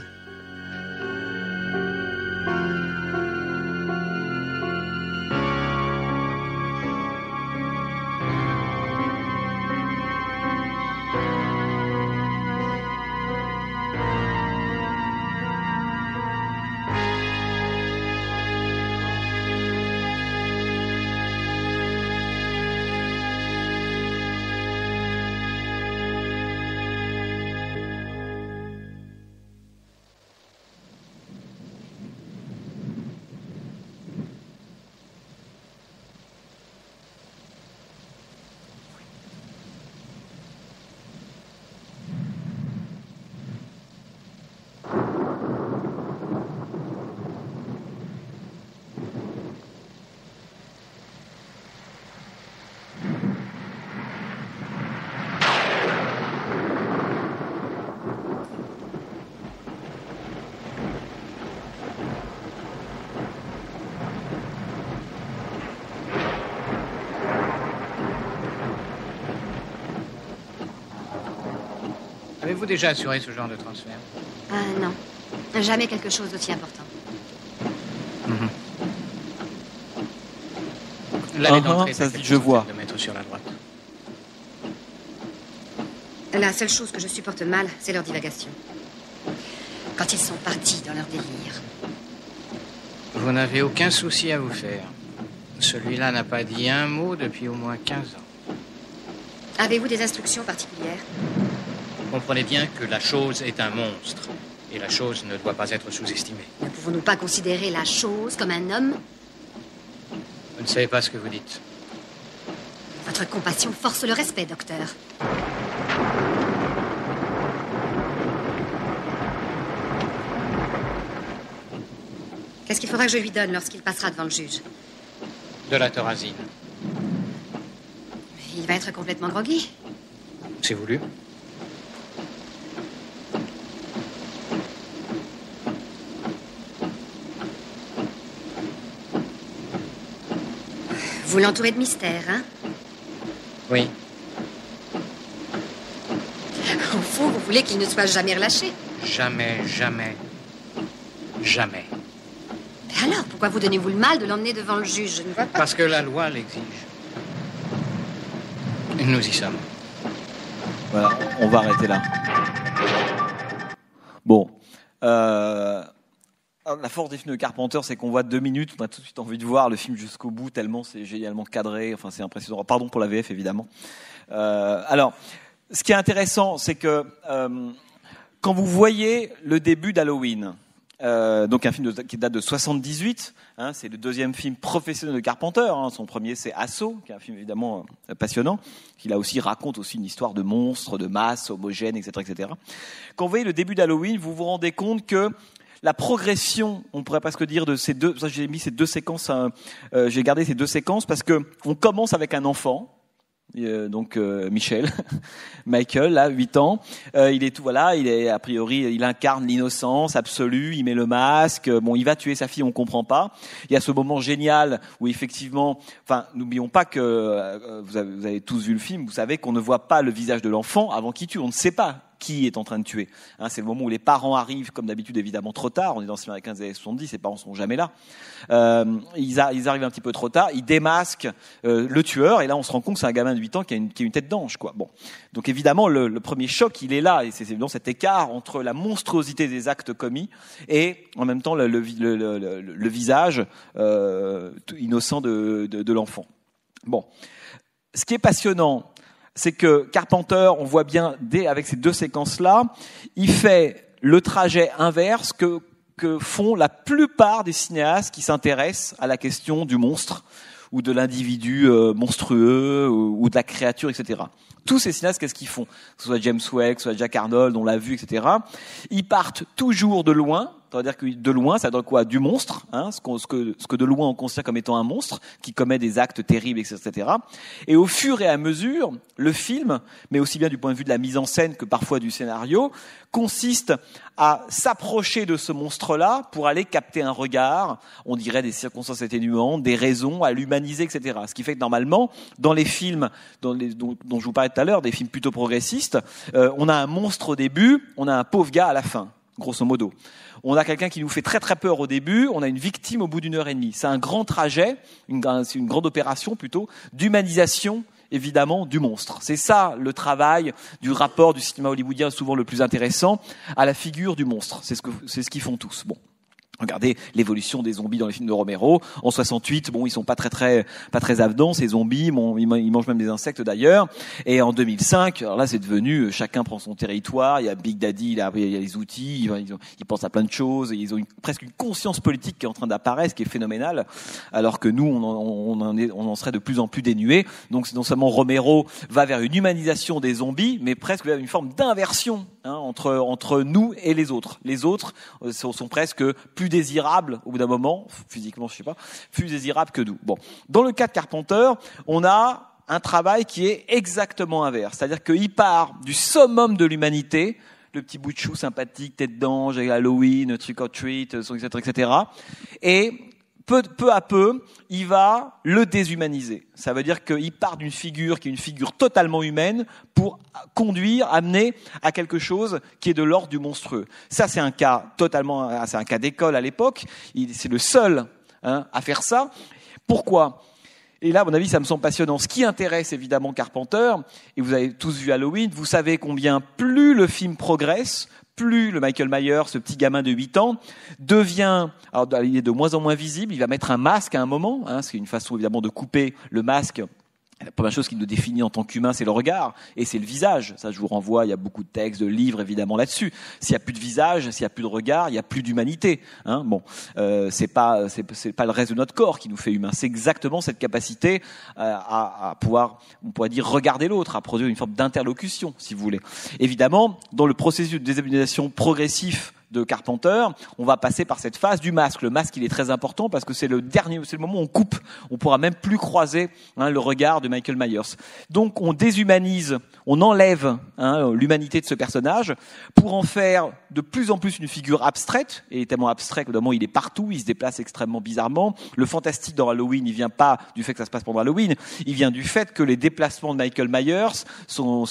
Avez-vous déjà assuré ce genre de transfert? Non. Jamais quelque chose d'aussi important. L'allée d'entrée, ça se dit, je vois. De mettre sur la droite. La seule chose que je supporte mal, c'est leur divagation. Quand ils sont partis dans leur délire. Vous n'avez aucun souci à vous faire. Celui-là n'a pas dit un mot depuis au moins 15 ans. Avez-vous des instructions particulières? Comprenez bien que la chose est un monstre. Et la chose ne doit pas être sous-estimée. Ne pouvons-nous pas considérer la chose comme un homme? Vous ne savez pas ce que vous dites. Votre compassion force le respect, docteur. Qu'est-ce qu'il faudra que je lui donne lorsqu'il passera devant le juge? De la thorazine. Il va être complètement groggy. C'est voulu. Vous l'entourez de mystère, hein? Oui. Au fond, vous voulez qu'il ne soit jamais relâché? Jamais, jamais, jamais. Mais alors, pourquoi vous donnez-vous le mal de l'emmener devant le juge? Je ne vois pas. Parce que la loi l'exige. Nous y sommes. Voilà, on va arrêter là. Bon. La force des films de Carpenter, c'est qu'on voit 2 minutes, on a tout de suite envie de voir le film jusqu'au bout, tellement c'est génialement cadré, enfin c'est impressionnant. Pardon pour la VF, évidemment. Alors, ce qui est intéressant, c'est que quand vous voyez le début d'Halloween, donc un film qui date de 78, hein, c'est le deuxième film professionnel de Carpenter, hein, son premier c'est Assaut, qui est un film évidemment passionnant, qui là aussi raconte aussi une histoire de monstres, de masses homogènes, etc., etc. Quand vous voyez le début d'Halloween, vous vous rendez compte que la progression, on pourrait presque dire de ces deux, j'ai mis ces 2 séquences, j'ai gardé ces 2 séquences parce que on commence avec un enfant, donc Michel, Michael, là, 8 ans, il est tout, voilà, il est a priori, il incarne l'innocence absolue, il met le masque, bon, il va tuer sa fille, on comprend pas. Il y a ce moment génial où effectivement, enfin, n'oublions pas que vous avez tous vu le film, vous savez qu'on ne voit pas le visage de l'enfant avant qu'il tue, on ne sait pas qui est en train de tuer. Hein, c'est le moment où les parents arrivent, comme d'habitude, évidemment, trop tard. On est dans le film américain des années 70, les parents sont jamais là. Ils arrivent un petit peu trop tard, ils démasquent le tueur, et là, on se rend compte que c'est un gamin de 8 ans qui a une tête d'ange, quoi. Bon. Donc, évidemment, le premier choc, il est là, et c'est évidemment cet écart entre la monstruosité des actes commis et, en même temps, le visage innocent de l'enfant. Bon. Ce qui est passionnant, c'est que Carpenter, on voit bien avec ces 2 séquences-là, il fait le trajet inverse que font la plupart des cinéastes qui s'intéressent à la question du monstre ou de l'individu monstrueux ou de la créature, etc. Tous ces cinéastes, qu'est-ce qu'ils font? Que ce soit James Whale, que ce soit Jack Arnold, on l'a vu, etc. Ils partent toujours de loin. C'est-à-dire que de loin, ça donne quoi? Du monstre, hein, ce que de loin on considère comme étant un monstre, qui commet des actes terribles, etc. Et au fur et à mesure, le film, mais aussi bien du point de vue de la mise en scène que parfois du scénario, consiste à s'approcher de ce monstre-là pour aller capter un regard, on dirait des circonstances atténuantes, des raisons, à l'humaniser, etc. Ce qui fait que normalement, dans les films dont je vous parlais tout à l'heure, des films plutôt progressistes, on a un monstre au début, on a un pauvre gars à la fin. grosso modo. On a quelqu'un qui nous fait très très peur au début, on a une victime au bout d'une heure et demie. C'est un grand trajet, c'est une grande opération plutôt, d'humanisation évidemment du monstre. C'est ça le travail du rapport du cinéma hollywoodien souvent le plus intéressant à la figure du monstre. C'est ce qu'ils font tous. Bon. Regardez l'évolution des zombies dans les films de Romero. En 68, bon, ils sont pas très avenants, ces zombies. Bon, ils mangent même des insectes d'ailleurs. Et en 2005, alors là, c'est devenu, chacun prend son territoire. Il y a Big Daddy, il y a les outils, ils pensent à plein de choses. Ils ont presque une conscience politique qui est en train d'apparaître, ce qui est phénoménal. Alors que nous, on en serait de plus en plus dénués. Donc, non seulement Romero va vers une humanisation des zombies, mais presque vers une forme d'inversion, entre nous et les autres. Les autres sont presque plus désirables au bout d'un moment, physiquement je sais pas, plus désirables que nous. Bon, dans le cas de Carpenter, on a un travail qui est exactement inverse, c'est-à-dire qu'il part du summum de l'humanité, le petit bout de chou sympathique, tête d'ange, Halloween, trick or treat, etc., et peu à peu, il va le déshumaniser. Ça veut dire qu'il part d'une figure qui est une figure totalement humaine pour amener à quelque chose qui est de l'ordre du monstrueux. Ça, c'est un cas d'école à l'époque. C'est le seul à faire ça. Pourquoi ? Et là, à mon avis, ça me semble passionnant. Ce qui intéresse évidemment Carpenter, et vous avez tous vu Halloween, vous savez combien plus le film progresse, plus le Michael Myers, ce petit gamin de 8 ans, alors il est de moins en moins visible, il va mettre un masque à un moment, c'est une façon évidemment de couper le masque. La première chose qui nous définit en tant qu'humain, c'est le regard et c'est le visage. Ça, je vous renvoie, il y a beaucoup de textes, de livres évidemment là-dessus. S'il y a plus de visage, s'il y a plus de regard, il y a plus d'humanité. C'est pas le reste de notre corps qui nous fait humain. C'est exactement cette capacité à pouvoir, on pourrait dire, regarder l'autre, à produire une forme d'interlocution, si vous voulez. Évidemment, dans le processus de déshumanisation progressif de Carpenter, on va passer par cette phase du masque. Le masque, il est très important parce que c'est le moment où on coupe. On pourra même plus croiser le regard de Michael Myers. Donc, on déshumanise, on enlève l'humanité de ce personnage pour en faire de plus en plus une figure abstraite, et tellement abstrait que il est partout, il se déplace extrêmement bizarrement. Le fantastique dans Halloween, il vient pas du fait que ça se passe pendant Halloween, il vient du fait que les déplacements de Michael Myers, son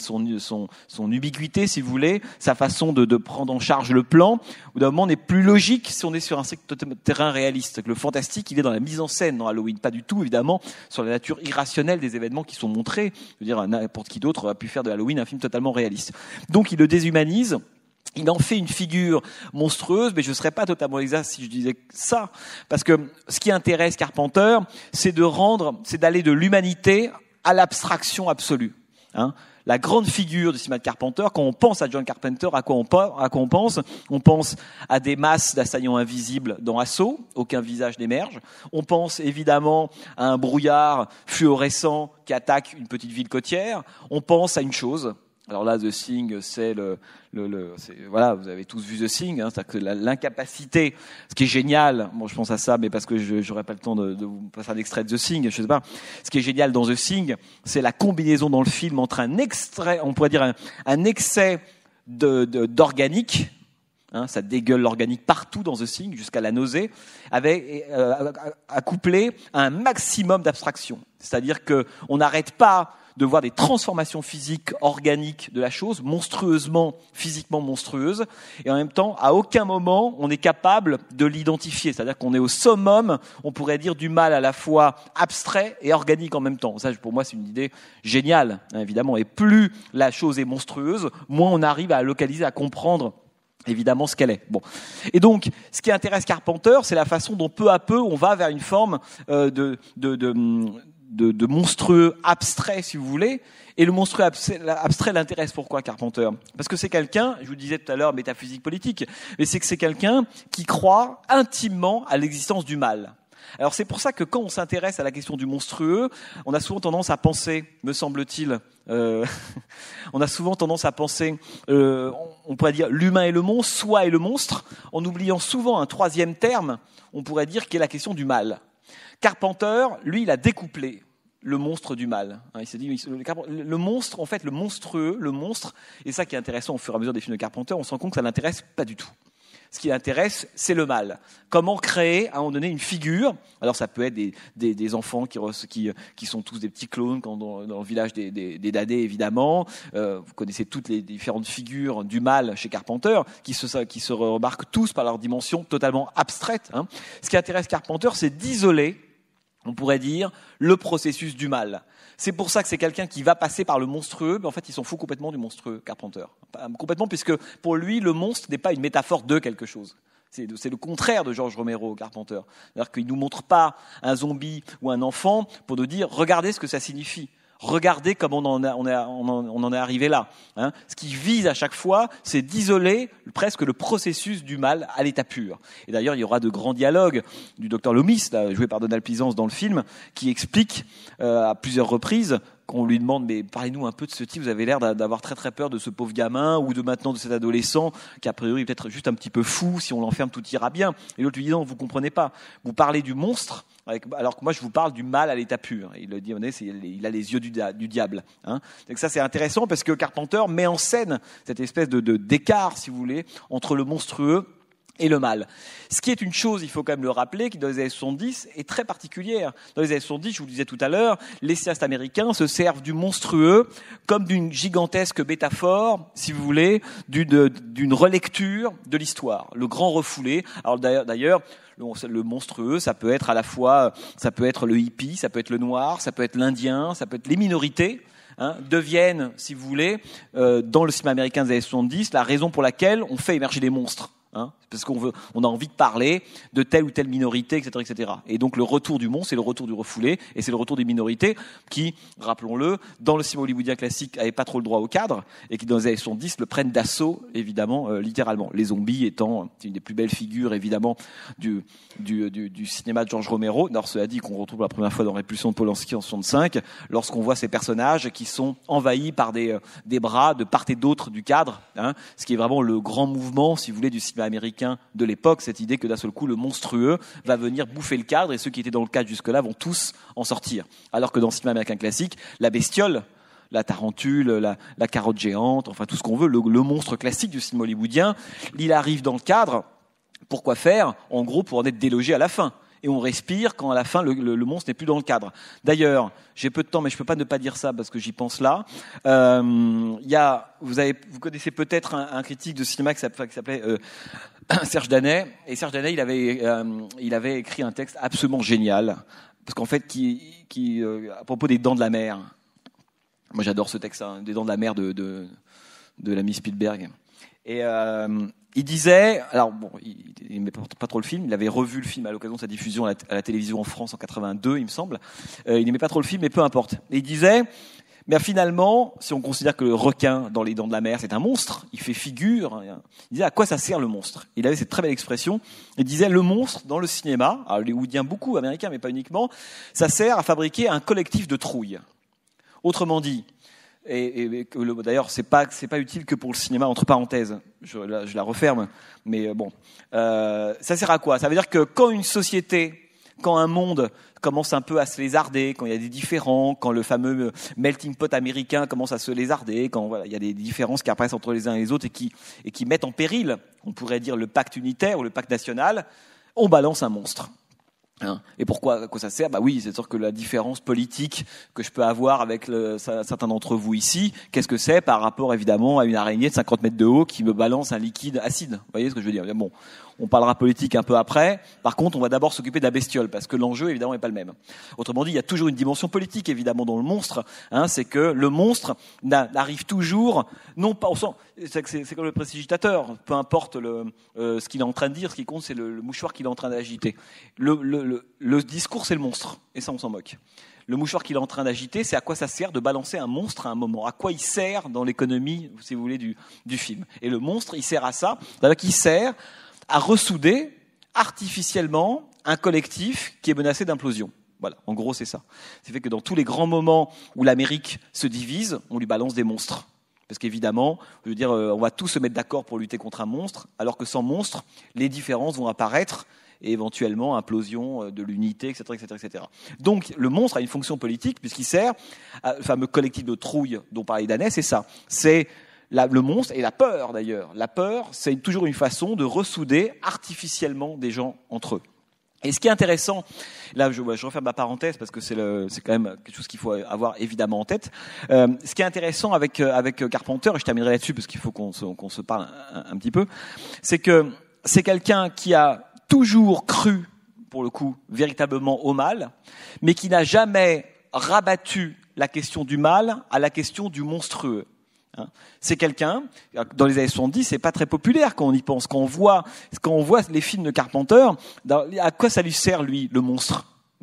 ubiquité, si vous voulez, sa façon de prendre en charge le plan, au bout d'un moment, n'est plus logique si on est sur un terrain réaliste. Le fantastique, il est dans la mise en scène dans Halloween, pas du tout, évidemment, sur la nature irrationnelle des événements qui sont montrés. Je veux dire, n'importe qui d'autre a pu faire de Halloween un film totalement réaliste. Donc, il le déshumanise. Il en fait une figure monstrueuse, mais je ne serais pas totalement exact si je disais ça, parce que ce qui intéresse Carpenter, c'est d'aller de l'humanité à l'abstraction absolue. La grande figure du cinéma de Carpenter, quand on pense à John Carpenter, à quoi on pense ? On pense à des masses d'assaillants invisibles dans Assaut, aucun visage n'émerge. On pense évidemment à un brouillard fluorescent qui attaque une petite ville côtière. On pense à une chose. Alors là, The Thing, c'est voilà, vous avez tous vu The Thing, c'est-à-dire que l'incapacité, ce qui est génial, je pense à ça, mais parce que j'aurais pas le temps de vous passer un extrait de The Thing, je sais pas. Ce qui est génial dans The Thing, c'est la combinaison dans le film entre un extrait, on pourrait dire un excès d'organique, ça dégueule l'organique partout dans The Thing, jusqu'à la nausée, couplé à un maximum d'abstraction. C'est-à-dire que on n'arrête pas de voir des transformations physiques, organiques de la chose, physiquement monstrueuses, et en même temps, à aucun moment, on est capable de l'identifier. C'est-à-dire qu'on est au summum, on pourrait dire, du mal à la fois abstrait et organique en même temps. Ça, pour moi, c'est une idée géniale, évidemment. Et plus la chose est monstrueuse, moins on arrive à localiser, à comprendre évidemment ce qu'elle est. Bon. Et donc, ce qui intéresse Carpenter, c'est la façon dont peu à peu, on va vers une forme de monstrueux abstrait, si vous voulez. Et le monstrueux abstrait l'intéresse. Pourquoi Carpenter ? Parce que c'est quelqu'un, je vous disais tout à l'heure, métaphysique politique, mais c'est que c'est quelqu'un qui croit intimement à l'existence du mal. Alors c'est pour ça que quand on s'intéresse à la question du monstrueux, on a souvent tendance à penser, me semble-t-il, on pourrait dire l'humain et le monstre, soi et le monstre, en oubliant souvent un troisième terme, on pourrait dire qui est la question du mal. Carpenter, lui, il a découplé le monstre du mal. Il s'est dit, le monstre, en fait, le monstrueux, le monstre, et ça qui est intéressant au fur et à mesure des films de Carpenter, on se rend compte que ça l'intéresse pas du tout. Ce qui l'intéresse, c'est le mal. Comment créer, à un moment donné, une figure. Alors, ça peut être des enfants qui sont tous des petits clones dans le village des damnés, évidemment. Vous connaissez toutes les différentes figures du mal chez Carpenter, qui se remarquent tous par leur dimension totalement abstraite. Hein. Ce qui intéresse Carpenter, c'est d'isoler, on pourrait dire, le processus du mal. C'est pour ça que c'est quelqu'un qui va passer par le monstrueux, mais en fait, il s'en fout complètement du monstrueux, Carpenter. Complètement, puisque pour lui, le monstre n'est pas une métaphore de quelque chose. C'est le contraire de George Romero, Carpenter. C'est-à-dire qu'il ne nous montre pas un zombie ou un enfant pour nous dire « regardez ce que ça signifie ». Regardez comment on en est arrivé là. Hein. Ce qui vise à chaque fois, c'est d'isoler presque le processus du mal à l'état pur. Et d'ailleurs, il y aura de grands dialogues du docteur Loomis, là, joué par Donald Pleasence dans le film, qui explique à plusieurs reprises qu'on lui demande « mais parlez-nous un peu de ce type, vous avez l'air d'avoir très très peur de ce pauvre gamin ou de maintenant de cet adolescent qui a priori est peut-être juste un petit peu fou, si on l'enferme tout ira bien ». Et l'autre lui dit « non, vous comprenez pas, vous parlez du monstre ». Alors que moi, je vous parle du mal à l'état pur. Il le dit, il a les yeux du diable. Hein. Donc ça, c'est intéressant parce que Carpenter met en scène cette espèce d'écart, si vous voulez, entre le monstrueux et le mal. Ce qui est une chose, il faut quand même le rappeler, qui dans les années 70 est très particulière. Dans les années 70, je vous le disais tout à l'heure, les cinéastes américains se servent du monstrueux comme d'une gigantesque métaphore, si vous voulez, d'une relecture de l'histoire. Le grand refoulé. Alors d'ailleurs, le monstrueux, ça peut être à la fois, ça peut être le hippie, ça peut être le noir, ça peut être l'indien, ça peut être les minorités, hein, deviennent, si vous voulez, dans le cinéma américain des années 70, la raison pour laquelle on fait émerger des monstres. Hein, parce on a envie de parler de telle ou telle minorité, etc., etc. Et donc le retour du monstre, c'est le retour du refoulé, et c'est le retour des minorités qui, rappelons-le, dans le cinéma hollywoodien classique, n'avaient pas trop le droit au cadre, et qui dans les années 70 le prennent d'assaut, évidemment, littéralement. Les zombies étant une des plus belles figures, évidemment, du cinéma de George Romero. Alors cela dit, qu'on retrouve la première fois dans Répulsion de Polanski en 65, lorsqu'on voit ces personnages qui sont envahis par des bras de part et d'autre du cadre, hein, ce qui est vraiment le grand mouvement, si vous voulez, du cinéma américain de l'époque, cette idée que d'un seul coup le monstrueux va venir bouffer le cadre et ceux qui étaient dans le cadre jusque-là vont tous en sortir. Alors que dans le cinéma américain classique, la bestiole, la tarentule, la carotte géante, enfin tout ce qu'on veut, le monstre classique du cinéma hollywoodien, il arrive dans le cadre, pourquoi faire ? En gros, pour en être délogé à la fin. Et on respire quand à la fin le monstre n'est plus dans le cadre. D'ailleurs, j'ai peu de temps, mais je peux pas ne pas dire ça parce que j'y pense là. Vous connaissez peut-être un critique de cinéma qui s'appelait Serge Danet. Et Serge Danet, il avait écrit un texte absolument génial, parce qu'en fait, à propos des Dents de la Mer. Moi, j'adore ce texte, hein, des Dents de la Mer de l'ami Spielberg. Et il disait, alors bon, il n'aimait pas trop le film, il avait revu le film à l'occasion de sa diffusion à la télévision en France en 82, il me semble. Il n'aimait pas trop le film, mais peu importe. Et il disait, mais finalement, si on considère que le requin dans les Dents de la Mer, c'est un monstre, il fait figure, il disait à quoi ça sert le monstre ? Il avait cette très belle expression, il disait le monstre dans le cinéma, alors hollywoodien beaucoup, américain, mais pas uniquement, ça sert à fabriquer un collectif de trouille. Autrement dit, d'ailleurs, c'est pas utile que pour le cinéma, entre parenthèses. Je la referme, mais bon. Ça sert à quoi ? Ça veut dire que quand une société, quand un monde commence un peu à se lézarder, quand il y a des différends, quand le fameux melting pot américain commence à se lézarder, quand voilà, il y a des différences qui apparaissent entre les uns et les autres et qui mettent en péril, on pourrait dire, le pacte unitaire ou le pacte national, on balance un monstre. Hein. Et à quoi ça sert ? Bah oui, c'est sûr que la différence politique que je peux avoir avec certains d'entre vous ici, qu'est-ce que c'est par rapport évidemment à une araignée de 50 mètres de haut qui me balance un liquide acide ? Vous voyez ce que je veux dire ? Bon, on parlera politique un peu après. Par contre, on va d'abord s'occuper de la bestiole parce que l'enjeu évidemment n'est pas le même. Autrement dit, il y a toujours une dimension politique évidemment dans le monstre. Hein, c'est que le monstre arrive toujours, non pas au sens, c'est comme le prestidigitateur. Peu importe ce qu'il est en train de dire, ce qui compte c'est le mouchoir qu'il est en train d'agiter. Le discours c'est le monstre et ça on s'en moque. Le mouchoir qu'il est en train d'agiter, c'est à quoi ça sert de balancer un monstre à un moment. À quoi il sert dans l'économie, si vous voulez, du film. Et le monstre, il sert à ça. C'est-à-dire qu'il sert à ressouder artificiellement un collectif qui est menacé d'implosion. Voilà, en gros, c'est ça. C'est fait que dans tous les grands moments où l'Amérique se divise, on lui balance des monstres. Parce qu'évidemment, je veux dire, on va tous se mettre d'accord pour lutter contre un monstre, alors que sans monstre, les différences vont apparaître et éventuellement implosion de l'unité, etc., etc., etc. Donc, le monstre a une fonction politique puisqu'il sert, le fameux collectif de trouille dont parlait Danet, c'est ça. C'est le monstre et la peur d'ailleurs. La peur, c'est toujours une façon de ressouder artificiellement des gens entre eux. Et ce qui est intéressant, là je referme ma parenthèse parce que c'est quand même quelque chose qu'il faut avoir évidemment en tête. Ce qui est intéressant avec Carpenter, et je terminerai là-dessus parce qu'il faut qu'on se parle un petit peu, c'est que c'est quelqu'un qui a toujours cru, pour le coup, véritablement au mal, mais qui n'a jamais rabattu la question du mal à la question du monstrueux. C'est quelqu'un, dans les années 70, c'est pas très populaire quand on y pense. Quand on voit les films de Carpenter, à quoi ça lui sert, lui, le monstre?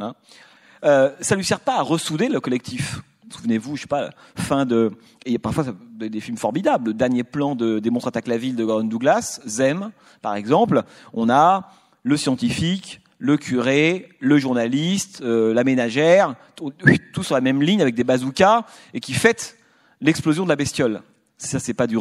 Ça lui sert pas à ressouder le collectif. Souvenez-vous, je sais pas, et parfois des films formidables. Le dernier plan des Monstres attaquent la ville de Gordon Douglas, Zem, par exemple. On a le scientifique, le curé, le journaliste, la ménagère, tout sur la même ligne avec des bazookas et qui fêtent l'explosion de la bestiole. Ça, c'est pas du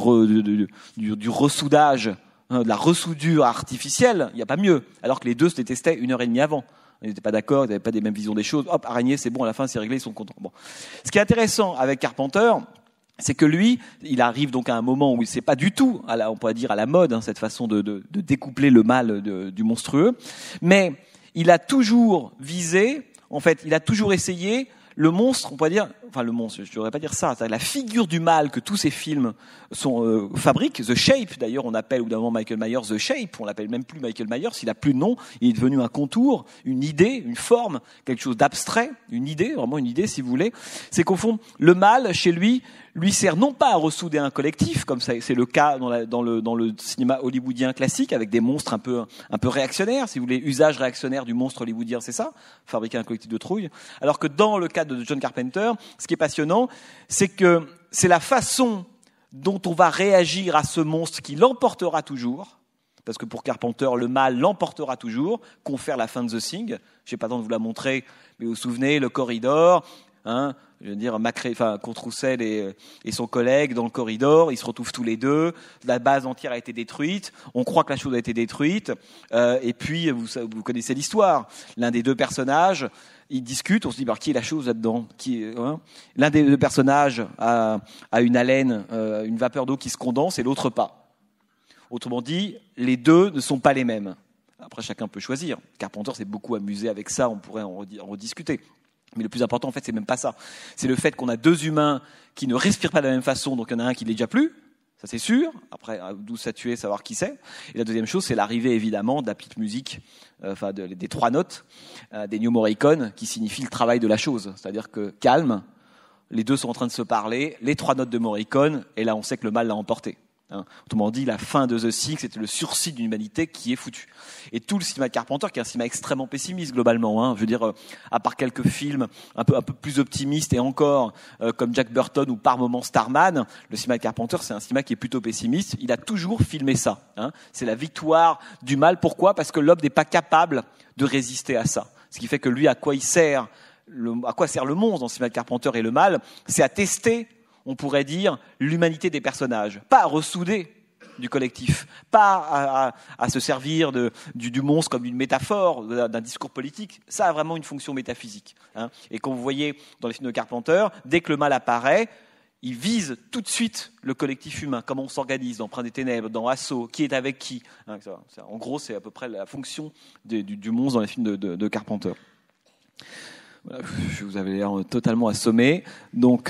ressoudage, de la ressoudure artificielle. Il n'y a pas mieux. Alors que les deux se détestaient 1h30 avant. Ils n'étaient pas d'accord, ils n'avaient pas des mêmes visions des choses. Hop, araignée, c'est bon, à la fin, c'est réglé, ils sont contents. Bon. Ce qui est intéressant avec Carpenter, c'est que lui, il arrive donc à un moment où c'est pas du tout, on pourrait dire à la mode, cette façon de découpler le mal du monstrueux. Mais il a toujours visé, en fait, il a toujours essayé le monstre, on pourrait dire, enfin le monstre, je ne devrais pas dire ça, c'est la figure du mal que tous ces films fabriquent, The Shape, d'ailleurs on appelle au bout d'un moment Michael Myers The Shape, on l'appelle même plus Michael Myers, il n'a plus de nom, il est devenu un contour, une idée, une forme, quelque chose d'abstrait, une idée, vraiment une idée si vous voulez. C'est qu'au fond, le mal, chez lui sert non pas à ressouder un collectif, comme ça, c'est le cas dans le cinéma hollywoodien classique, avec des monstres un peu réactionnaires, si vous voulez, usage réactionnaire du monstre hollywoodien, c'est ça, fabriquer un collectif de trouille. Alors que dans le cas de John Carpenter, ce qui est passionnant, c'est que c'est la façon dont on va réagir à ce monstre qui l'emportera toujours, parce que pour Carpenter, le mal l'emportera toujours, confère la fin de The Thing. Je n'ai pas le temps de vous la montrer, mais vous vous souvenez, le corridor, je veux dire, Kurt Russell et son collègue dans le corridor, ils se retrouvent tous les deux, la base entière a été détruite, on croit que la chose a été détruite, et puis vous connaissez l'histoire. L'un des deux personnages, ils discutent, on se dit qui est la chose là-dedans, l'un des deux personnages a une haleine, une vapeur d'eau qui se condense et l'autre pas. Autrement dit, les deux ne sont pas les mêmes. Après, chacun peut choisir. Carpenter s'est beaucoup amusé avec ça, on pourrait en rediscuter. Mais le plus important, en fait, c'est même pas ça. C'est le fait qu'on a deux humains qui ne respirent pas de la même façon, donc il y en a un qui l'est déjà plus, ça c'est sûr. Après, d'où ça tuer, savoir qui c'est. Et la deuxième chose, c'est l'arrivée, évidemment, de la petite musique, des trois notes, des New Morricone, qui signifie le travail de la chose. C'est-à-dire que calme, les deux sont en train de se parler, les trois notes de Morricone, et là on sait que le mal l'a emporté. Autrement dit, la fin de The Thing, c'était le sursis d'une humanité qui est foutue. Et tout le cinéma de Carpenter, qui est un cinéma extrêmement pessimiste globalement, je veux dire, à part quelques films un peu plus optimistes et encore comme Jack Burton ou par moments Starman, le cinéma de Carpenter, c'est un cinéma qui est plutôt pessimiste. Il a toujours filmé ça. C'est la victoire du mal. Pourquoi ? Parce que l'homme n'est pas capable de résister à ça. Ce qui fait que lui, à quoi sert le monstre dans le cinéma de Carpenter et le mal ? C'est à tester, on pourrait dire, l'humanité des personnages, pas à ressouder du collectif, pas à se servir du monstre comme une métaphore d'un discours politique. Ça a vraiment une fonction métaphysique. Et quand vous voyez dans les films de Carpenter, dès que le mal apparaît, il vise tout de suite le collectif humain, comment on s'organise dans Prince des Ténèbres, dans Assaut, qui est avec qui. En gros, c'est à peu près la fonction du monstre dans les films de Carpenter. Voilà, je vous avais l'air totalement assommé. Donc,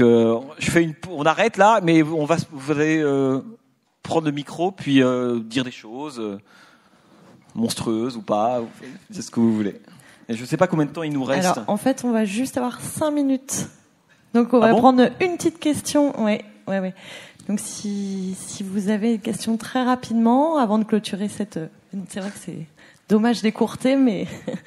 on arrête là, mais vous allez prendre le micro puis dire des choses monstrueuses ou pas. C'est ce que vous voulez. Et je ne sais pas combien de temps il nous reste. Alors, en fait, on va juste avoir 5 minutes. Donc, on va prendre une petite question. Ouais. Donc, si vous avez une question très rapidement, avant de clôturer cette... C'est vrai que c'est dommage d'écourter, mais...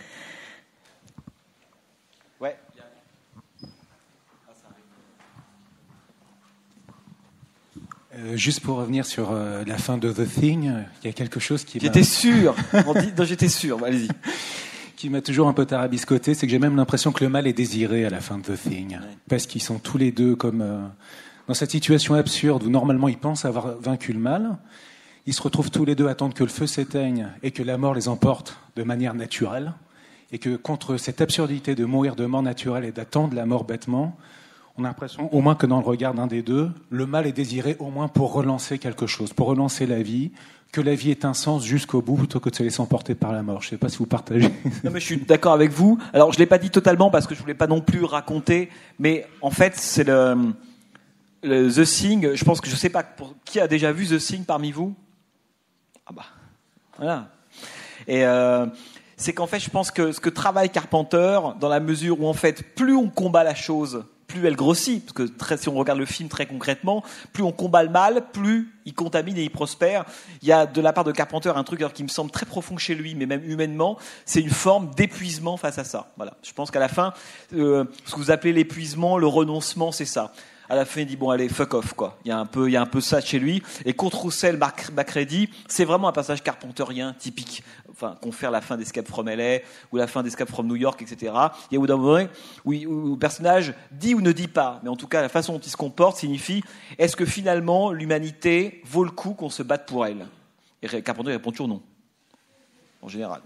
Juste pour revenir sur la fin de The Thing, il y a quelque chose qui J'étais sûr. J'étais sûr. Allez-y. Qui m'a toujours un peu tarabiscoté, c'est que j'ai même l'impression que le mal est désiré à la fin de The Thing, parce qu'ils sont tous les deux comme dans cette situation absurde où normalement ils pensent avoir vaincu le mal, ils se retrouvent tous les deux à attendre que le feu s'éteigne et que la mort les emporte de manière naturelle, et que contre cette absurdité de mourir de mort naturelle et d'attendre la mort bêtement, On a l'impression, au moins que dans le regard d'un des deux, le mal est désiré au moins pour relancer quelque chose, pour relancer la vie, que la vie ait un sens jusqu'au bout plutôt que de se laisser emporter par la mort. Je ne sais pas si vous partagez. Non, mais je suis d'accord avec vous. Alors, je l'ai pas dit totalement parce que je voulais pas non plus raconter, mais en fait, c'est le The Thing. Je pense que je sais pas qui a déjà vu The Thing parmi vous. Ah bah, voilà. Et c'est qu'en fait, je pense que ce que travaille Carpenter, dans la mesure où en fait, plus on combat la chose, plus elle grossit, parce que si on regarde le film très concrètement, plus on combat le mal, plus il contamine et il prospère. Il y a de la part de Carpenter un truc qui me semble très profond chez lui, mais même humainement, c'est une forme d'épuisement face à ça. Voilà. Je pense qu'à la fin, ce que vous appelez l'épuisement, le renoncement, c'est ça. À la fin, il dit bon allez, fuck off quoi. Il y a un peu ça chez lui. Et contre Roussel, Macready, c'est vraiment un passage carpenterien typique. Enfin, qu'on fait la fin d'Escape from LA ou la fin d'Escape from New York, etc. Il y a un moment où le personnage dit ou ne dit pas, mais en tout cas la façon dont il se comporte signifie est-ce que finalement l'humanité vaut le coup qu'on se batte pour elle? Et Carpenter répond toujours non, en général.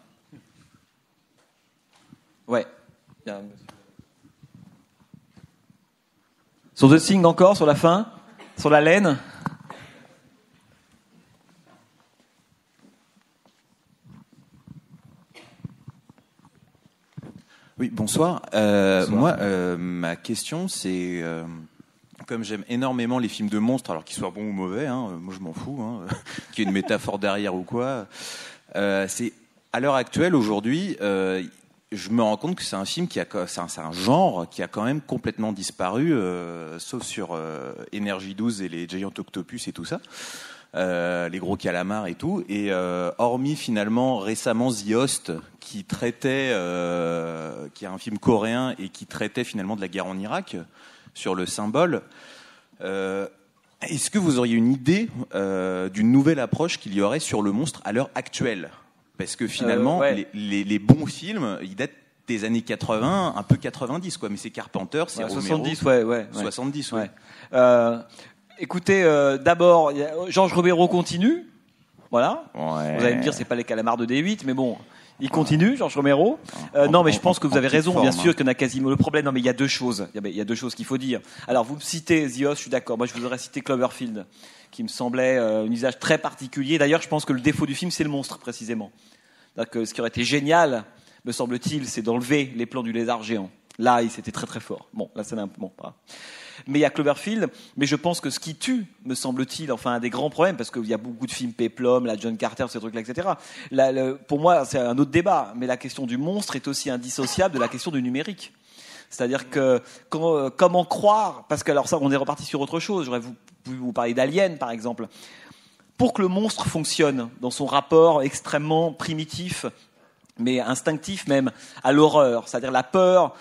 Ouais. Sur The Thing encore, sur la fin, sur la laine. Oui, bonsoir. Bonsoir. Moi, ma question, c'est comme j'aime énormément les films de monstres, alors qu'ils soient bons ou mauvais, moi je m'en fous, qu'il y ait une métaphore derrière ou quoi. C'est à l'heure actuelle, aujourd'hui, je me rends compte que c'est un film c'est un genre qui a quand même complètement disparu, sauf sur Énergie 12 et les Giant Octopus et tout ça. Les gros calamars et tout, et hormis finalement récemment The Host qui traitait, qui est un film coréen et qui traitait finalement de la guerre en Irak sur le symbole. Est-ce que vous auriez une idée d'une nouvelle approche qu'il y aurait sur le monstre à l'heure actuelle? Parce que finalement, les bons films, ils datent des années 80, un peu 90 quoi, mais c'est Carpenter, c'est Romero. 70, ouais. 70, ouais. Écoutez, d'abord, Georges Romero continue. Voilà. Ouais. Vous allez me dire, c'est pas les calamars de D8, mais bon, il continue, Georges Romero. Non, mais je pense que vous avez raison, bien sûr, qu'il y en a quasiment le problème. Non, mais il y a deux choses. Il y a deux choses qu'il faut dire. Alors, vous me citez The Host, je suis d'accord. Moi, je vous aurais cité Cloverfield, qui me semblait un usage très particulier. D'ailleurs, je pense que le défaut du film, c'est le monstre, précisément. C'est-à-dire que ce qui aurait été génial, me semble-t-il, c'est d'enlever les plans du lézard géant. Là, c'était très très fort. Bon, là, c'est un peu bon. Voilà. Mais il y a Cloverfield, mais je pense que ce qui tue, me semble-t-il, enfin un des grands problèmes, parce qu'il y a beaucoup de films péplum, la John Carter, ces trucs-là, etc. Pour moi, c'est un autre débat, mais la question du monstre est aussi indissociable de la question du numérique. C'est-à-dire que comment croire, parce que alors ça, on est reparti sur autre chose. J'aurais pu vous parler d'Alien, par exemple. Pour que le monstre fonctionne dans son rapport extrêmement primitif, mais instinctif même, à l'horreur, c'est-à-dire la peur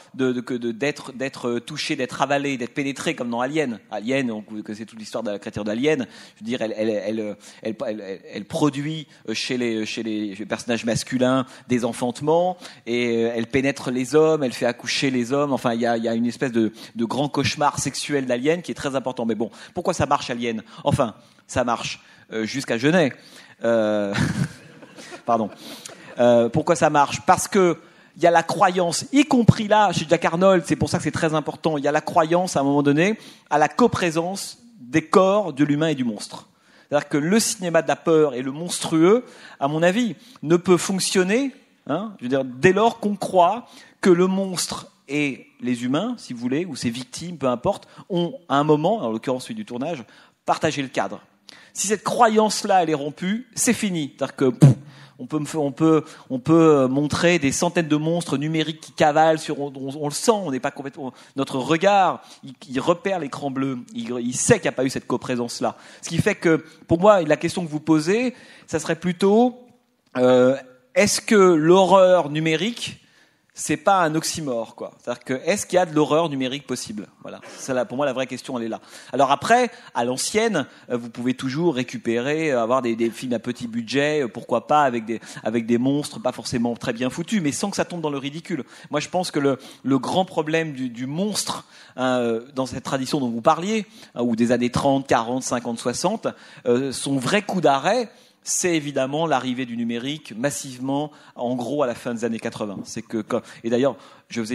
d'être touché, d'être avalé, d'être pénétré, comme dans Alien. Alien, c'est toute l'histoire de la créature d'Alien. Je veux dire, elle produit chez les personnages masculins des enfantements, et elle pénètre les hommes, elle fait accoucher les hommes. Enfin, il y a une espèce de grand cauchemar sexuel d'Alien qui est très important. Mais bon, pourquoi ça marche, Alien? Enfin, ça marche jusqu'à Genet. Pardon. Pourquoi ça marche? Parce que il y a la croyance, y compris là chez Jack Arnold, c'est pour ça que c'est très important. Il y a la croyance à un moment donné à la coprésence des corps de l'humain et du monstre. C'est-à-dire que le cinéma de la peur et le monstrueux, à mon avis, ne peut fonctionner, je veux dire, dès lors qu'on croit que le monstre et les humains, si vous voulez, ou ses victimes, peu importe, ont à un moment, en l'occurrence celui du tournage, partagé le cadre. Si cette croyance-là, elle est rompue, c'est fini. C'est-à-dire que on peut montrer des centaines de monstres numériques qui cavalent on le sent, on n'est pas complètement, notre regard, il repère l'écran bleu, il sait qu'il n'y a pas eu cette coprésence-là. Ce qui fait que, pour moi, la question que vous posez, ça serait plutôt, est-ce que l'horreur numérique, c'est pas un oxymore, quoi. C'est-à-dire que, est-ce qu'il y a de l'horreur numérique possible? Voilà. Pour moi, la vraie question, elle est là. Alors après, à l'ancienne, vous pouvez toujours récupérer, avoir des films à petit budget, pourquoi pas, avec des monstres pas forcément très bien foutus, mais sans que ça tombe dans le ridicule. Moi, je pense que le grand problème du monstre, dans cette tradition dont vous parliez, ou des années 30, 40, 50, 60, son vrai coup d'arrêt, c'est évidemment l'arrivée du numérique massivement, en gros, à la fin des années 80. Et d'ailleurs, je faisais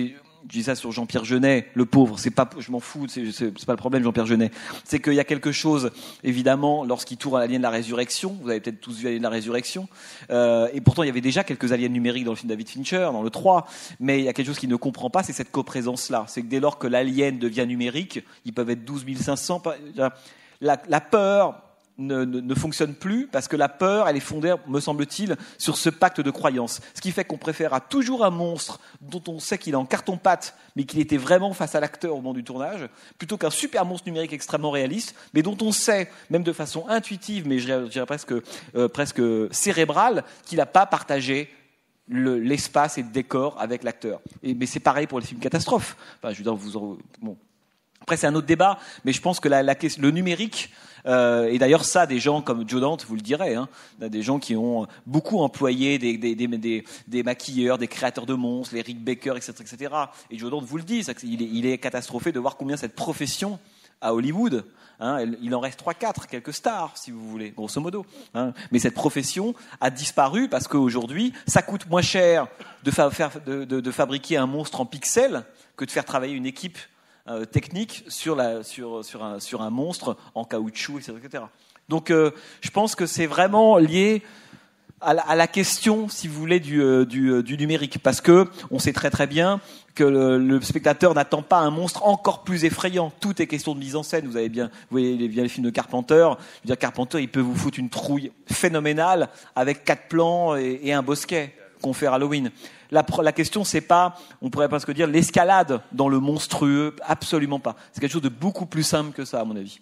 je dis ça sur Jean-Pierre Jeunet, le pauvre, je m'en fous, c'est pas le problème, Jean-Pierre Jeunet. C'est qu'il y a quelque chose, évidemment, lorsqu'il tourne à l'Alien de la Résurrection, vous avez peut-être tous vu Alien de la Résurrection, et pourtant il y avait déjà quelques aliens numériques dans le film David Fincher, dans le 3, mais il y a quelque chose qu'il ne comprend pas, c'est cette coprésence-là. C'est que dès lors que l'alien devient numérique, ils peuvent être 12 500, la peur ne fonctionne plus parce que la peur, elle est fondée, me semble-t-il, sur ce pacte de croyance. Ce qui fait qu'on préférera toujours un monstre dont on sait qu'il est en carton-pâte, mais qu'il était vraiment face à l'acteur au moment du tournage, plutôt qu'un super monstre numérique extrêmement réaliste, mais dont on sait, même de façon intuitive, mais je dirais presque cérébrale, qu'il n'a pas partagé l'espace et le décor avec l'acteur. Mais c'est pareil pour les films catastrophes. Enfin, je veux dire, bon. Après, c'est un autre débat, mais je pense que le numérique, et d'ailleurs ça, des gens comme Joe Dante vous le diraient, hein, des gens qui ont beaucoup employé des maquilleurs, des créateurs de monstres, les Rick Baker, etc., etc. Et Joe Dante vous le dit, il est catastrophé de voir combien cette profession à Hollywood, hein, il en reste 3-4, quelques stars, si vous voulez, grosso modo. Hein. Mais cette profession a disparu parce qu'aujourd'hui, ça coûte moins cher de fabriquer un monstre en pixels que de faire travailler une équipe technique sur un monstre en caoutchouc, etc. Donc, je pense que c'est vraiment lié à la question, si vous voulez, du numérique, parce que on sait très très bien que le spectateur n'attend pas un monstre encore plus effrayant. Tout est question de mise en scène. Vous voyez bien les films de Carpenter. Je veux dire, Carpenter, il peut vous foutre une trouille phénoménale avec 4 plans et un bosquet qu'on fait Halloween. La question, c'est pas, on pourrait presque dire, l'escalade dans le monstrueux, absolument pas. C'est quelque chose de beaucoup plus simple que ça, à mon avis.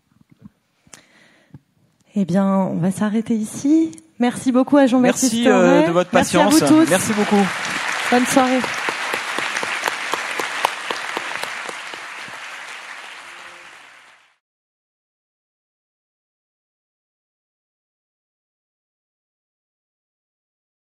Eh bien, on va s'arrêter ici. Merci beaucoup à Jean-Baptiste. Merci de votre patience. Merci à vous tous. Merci beaucoup. Bonne soirée.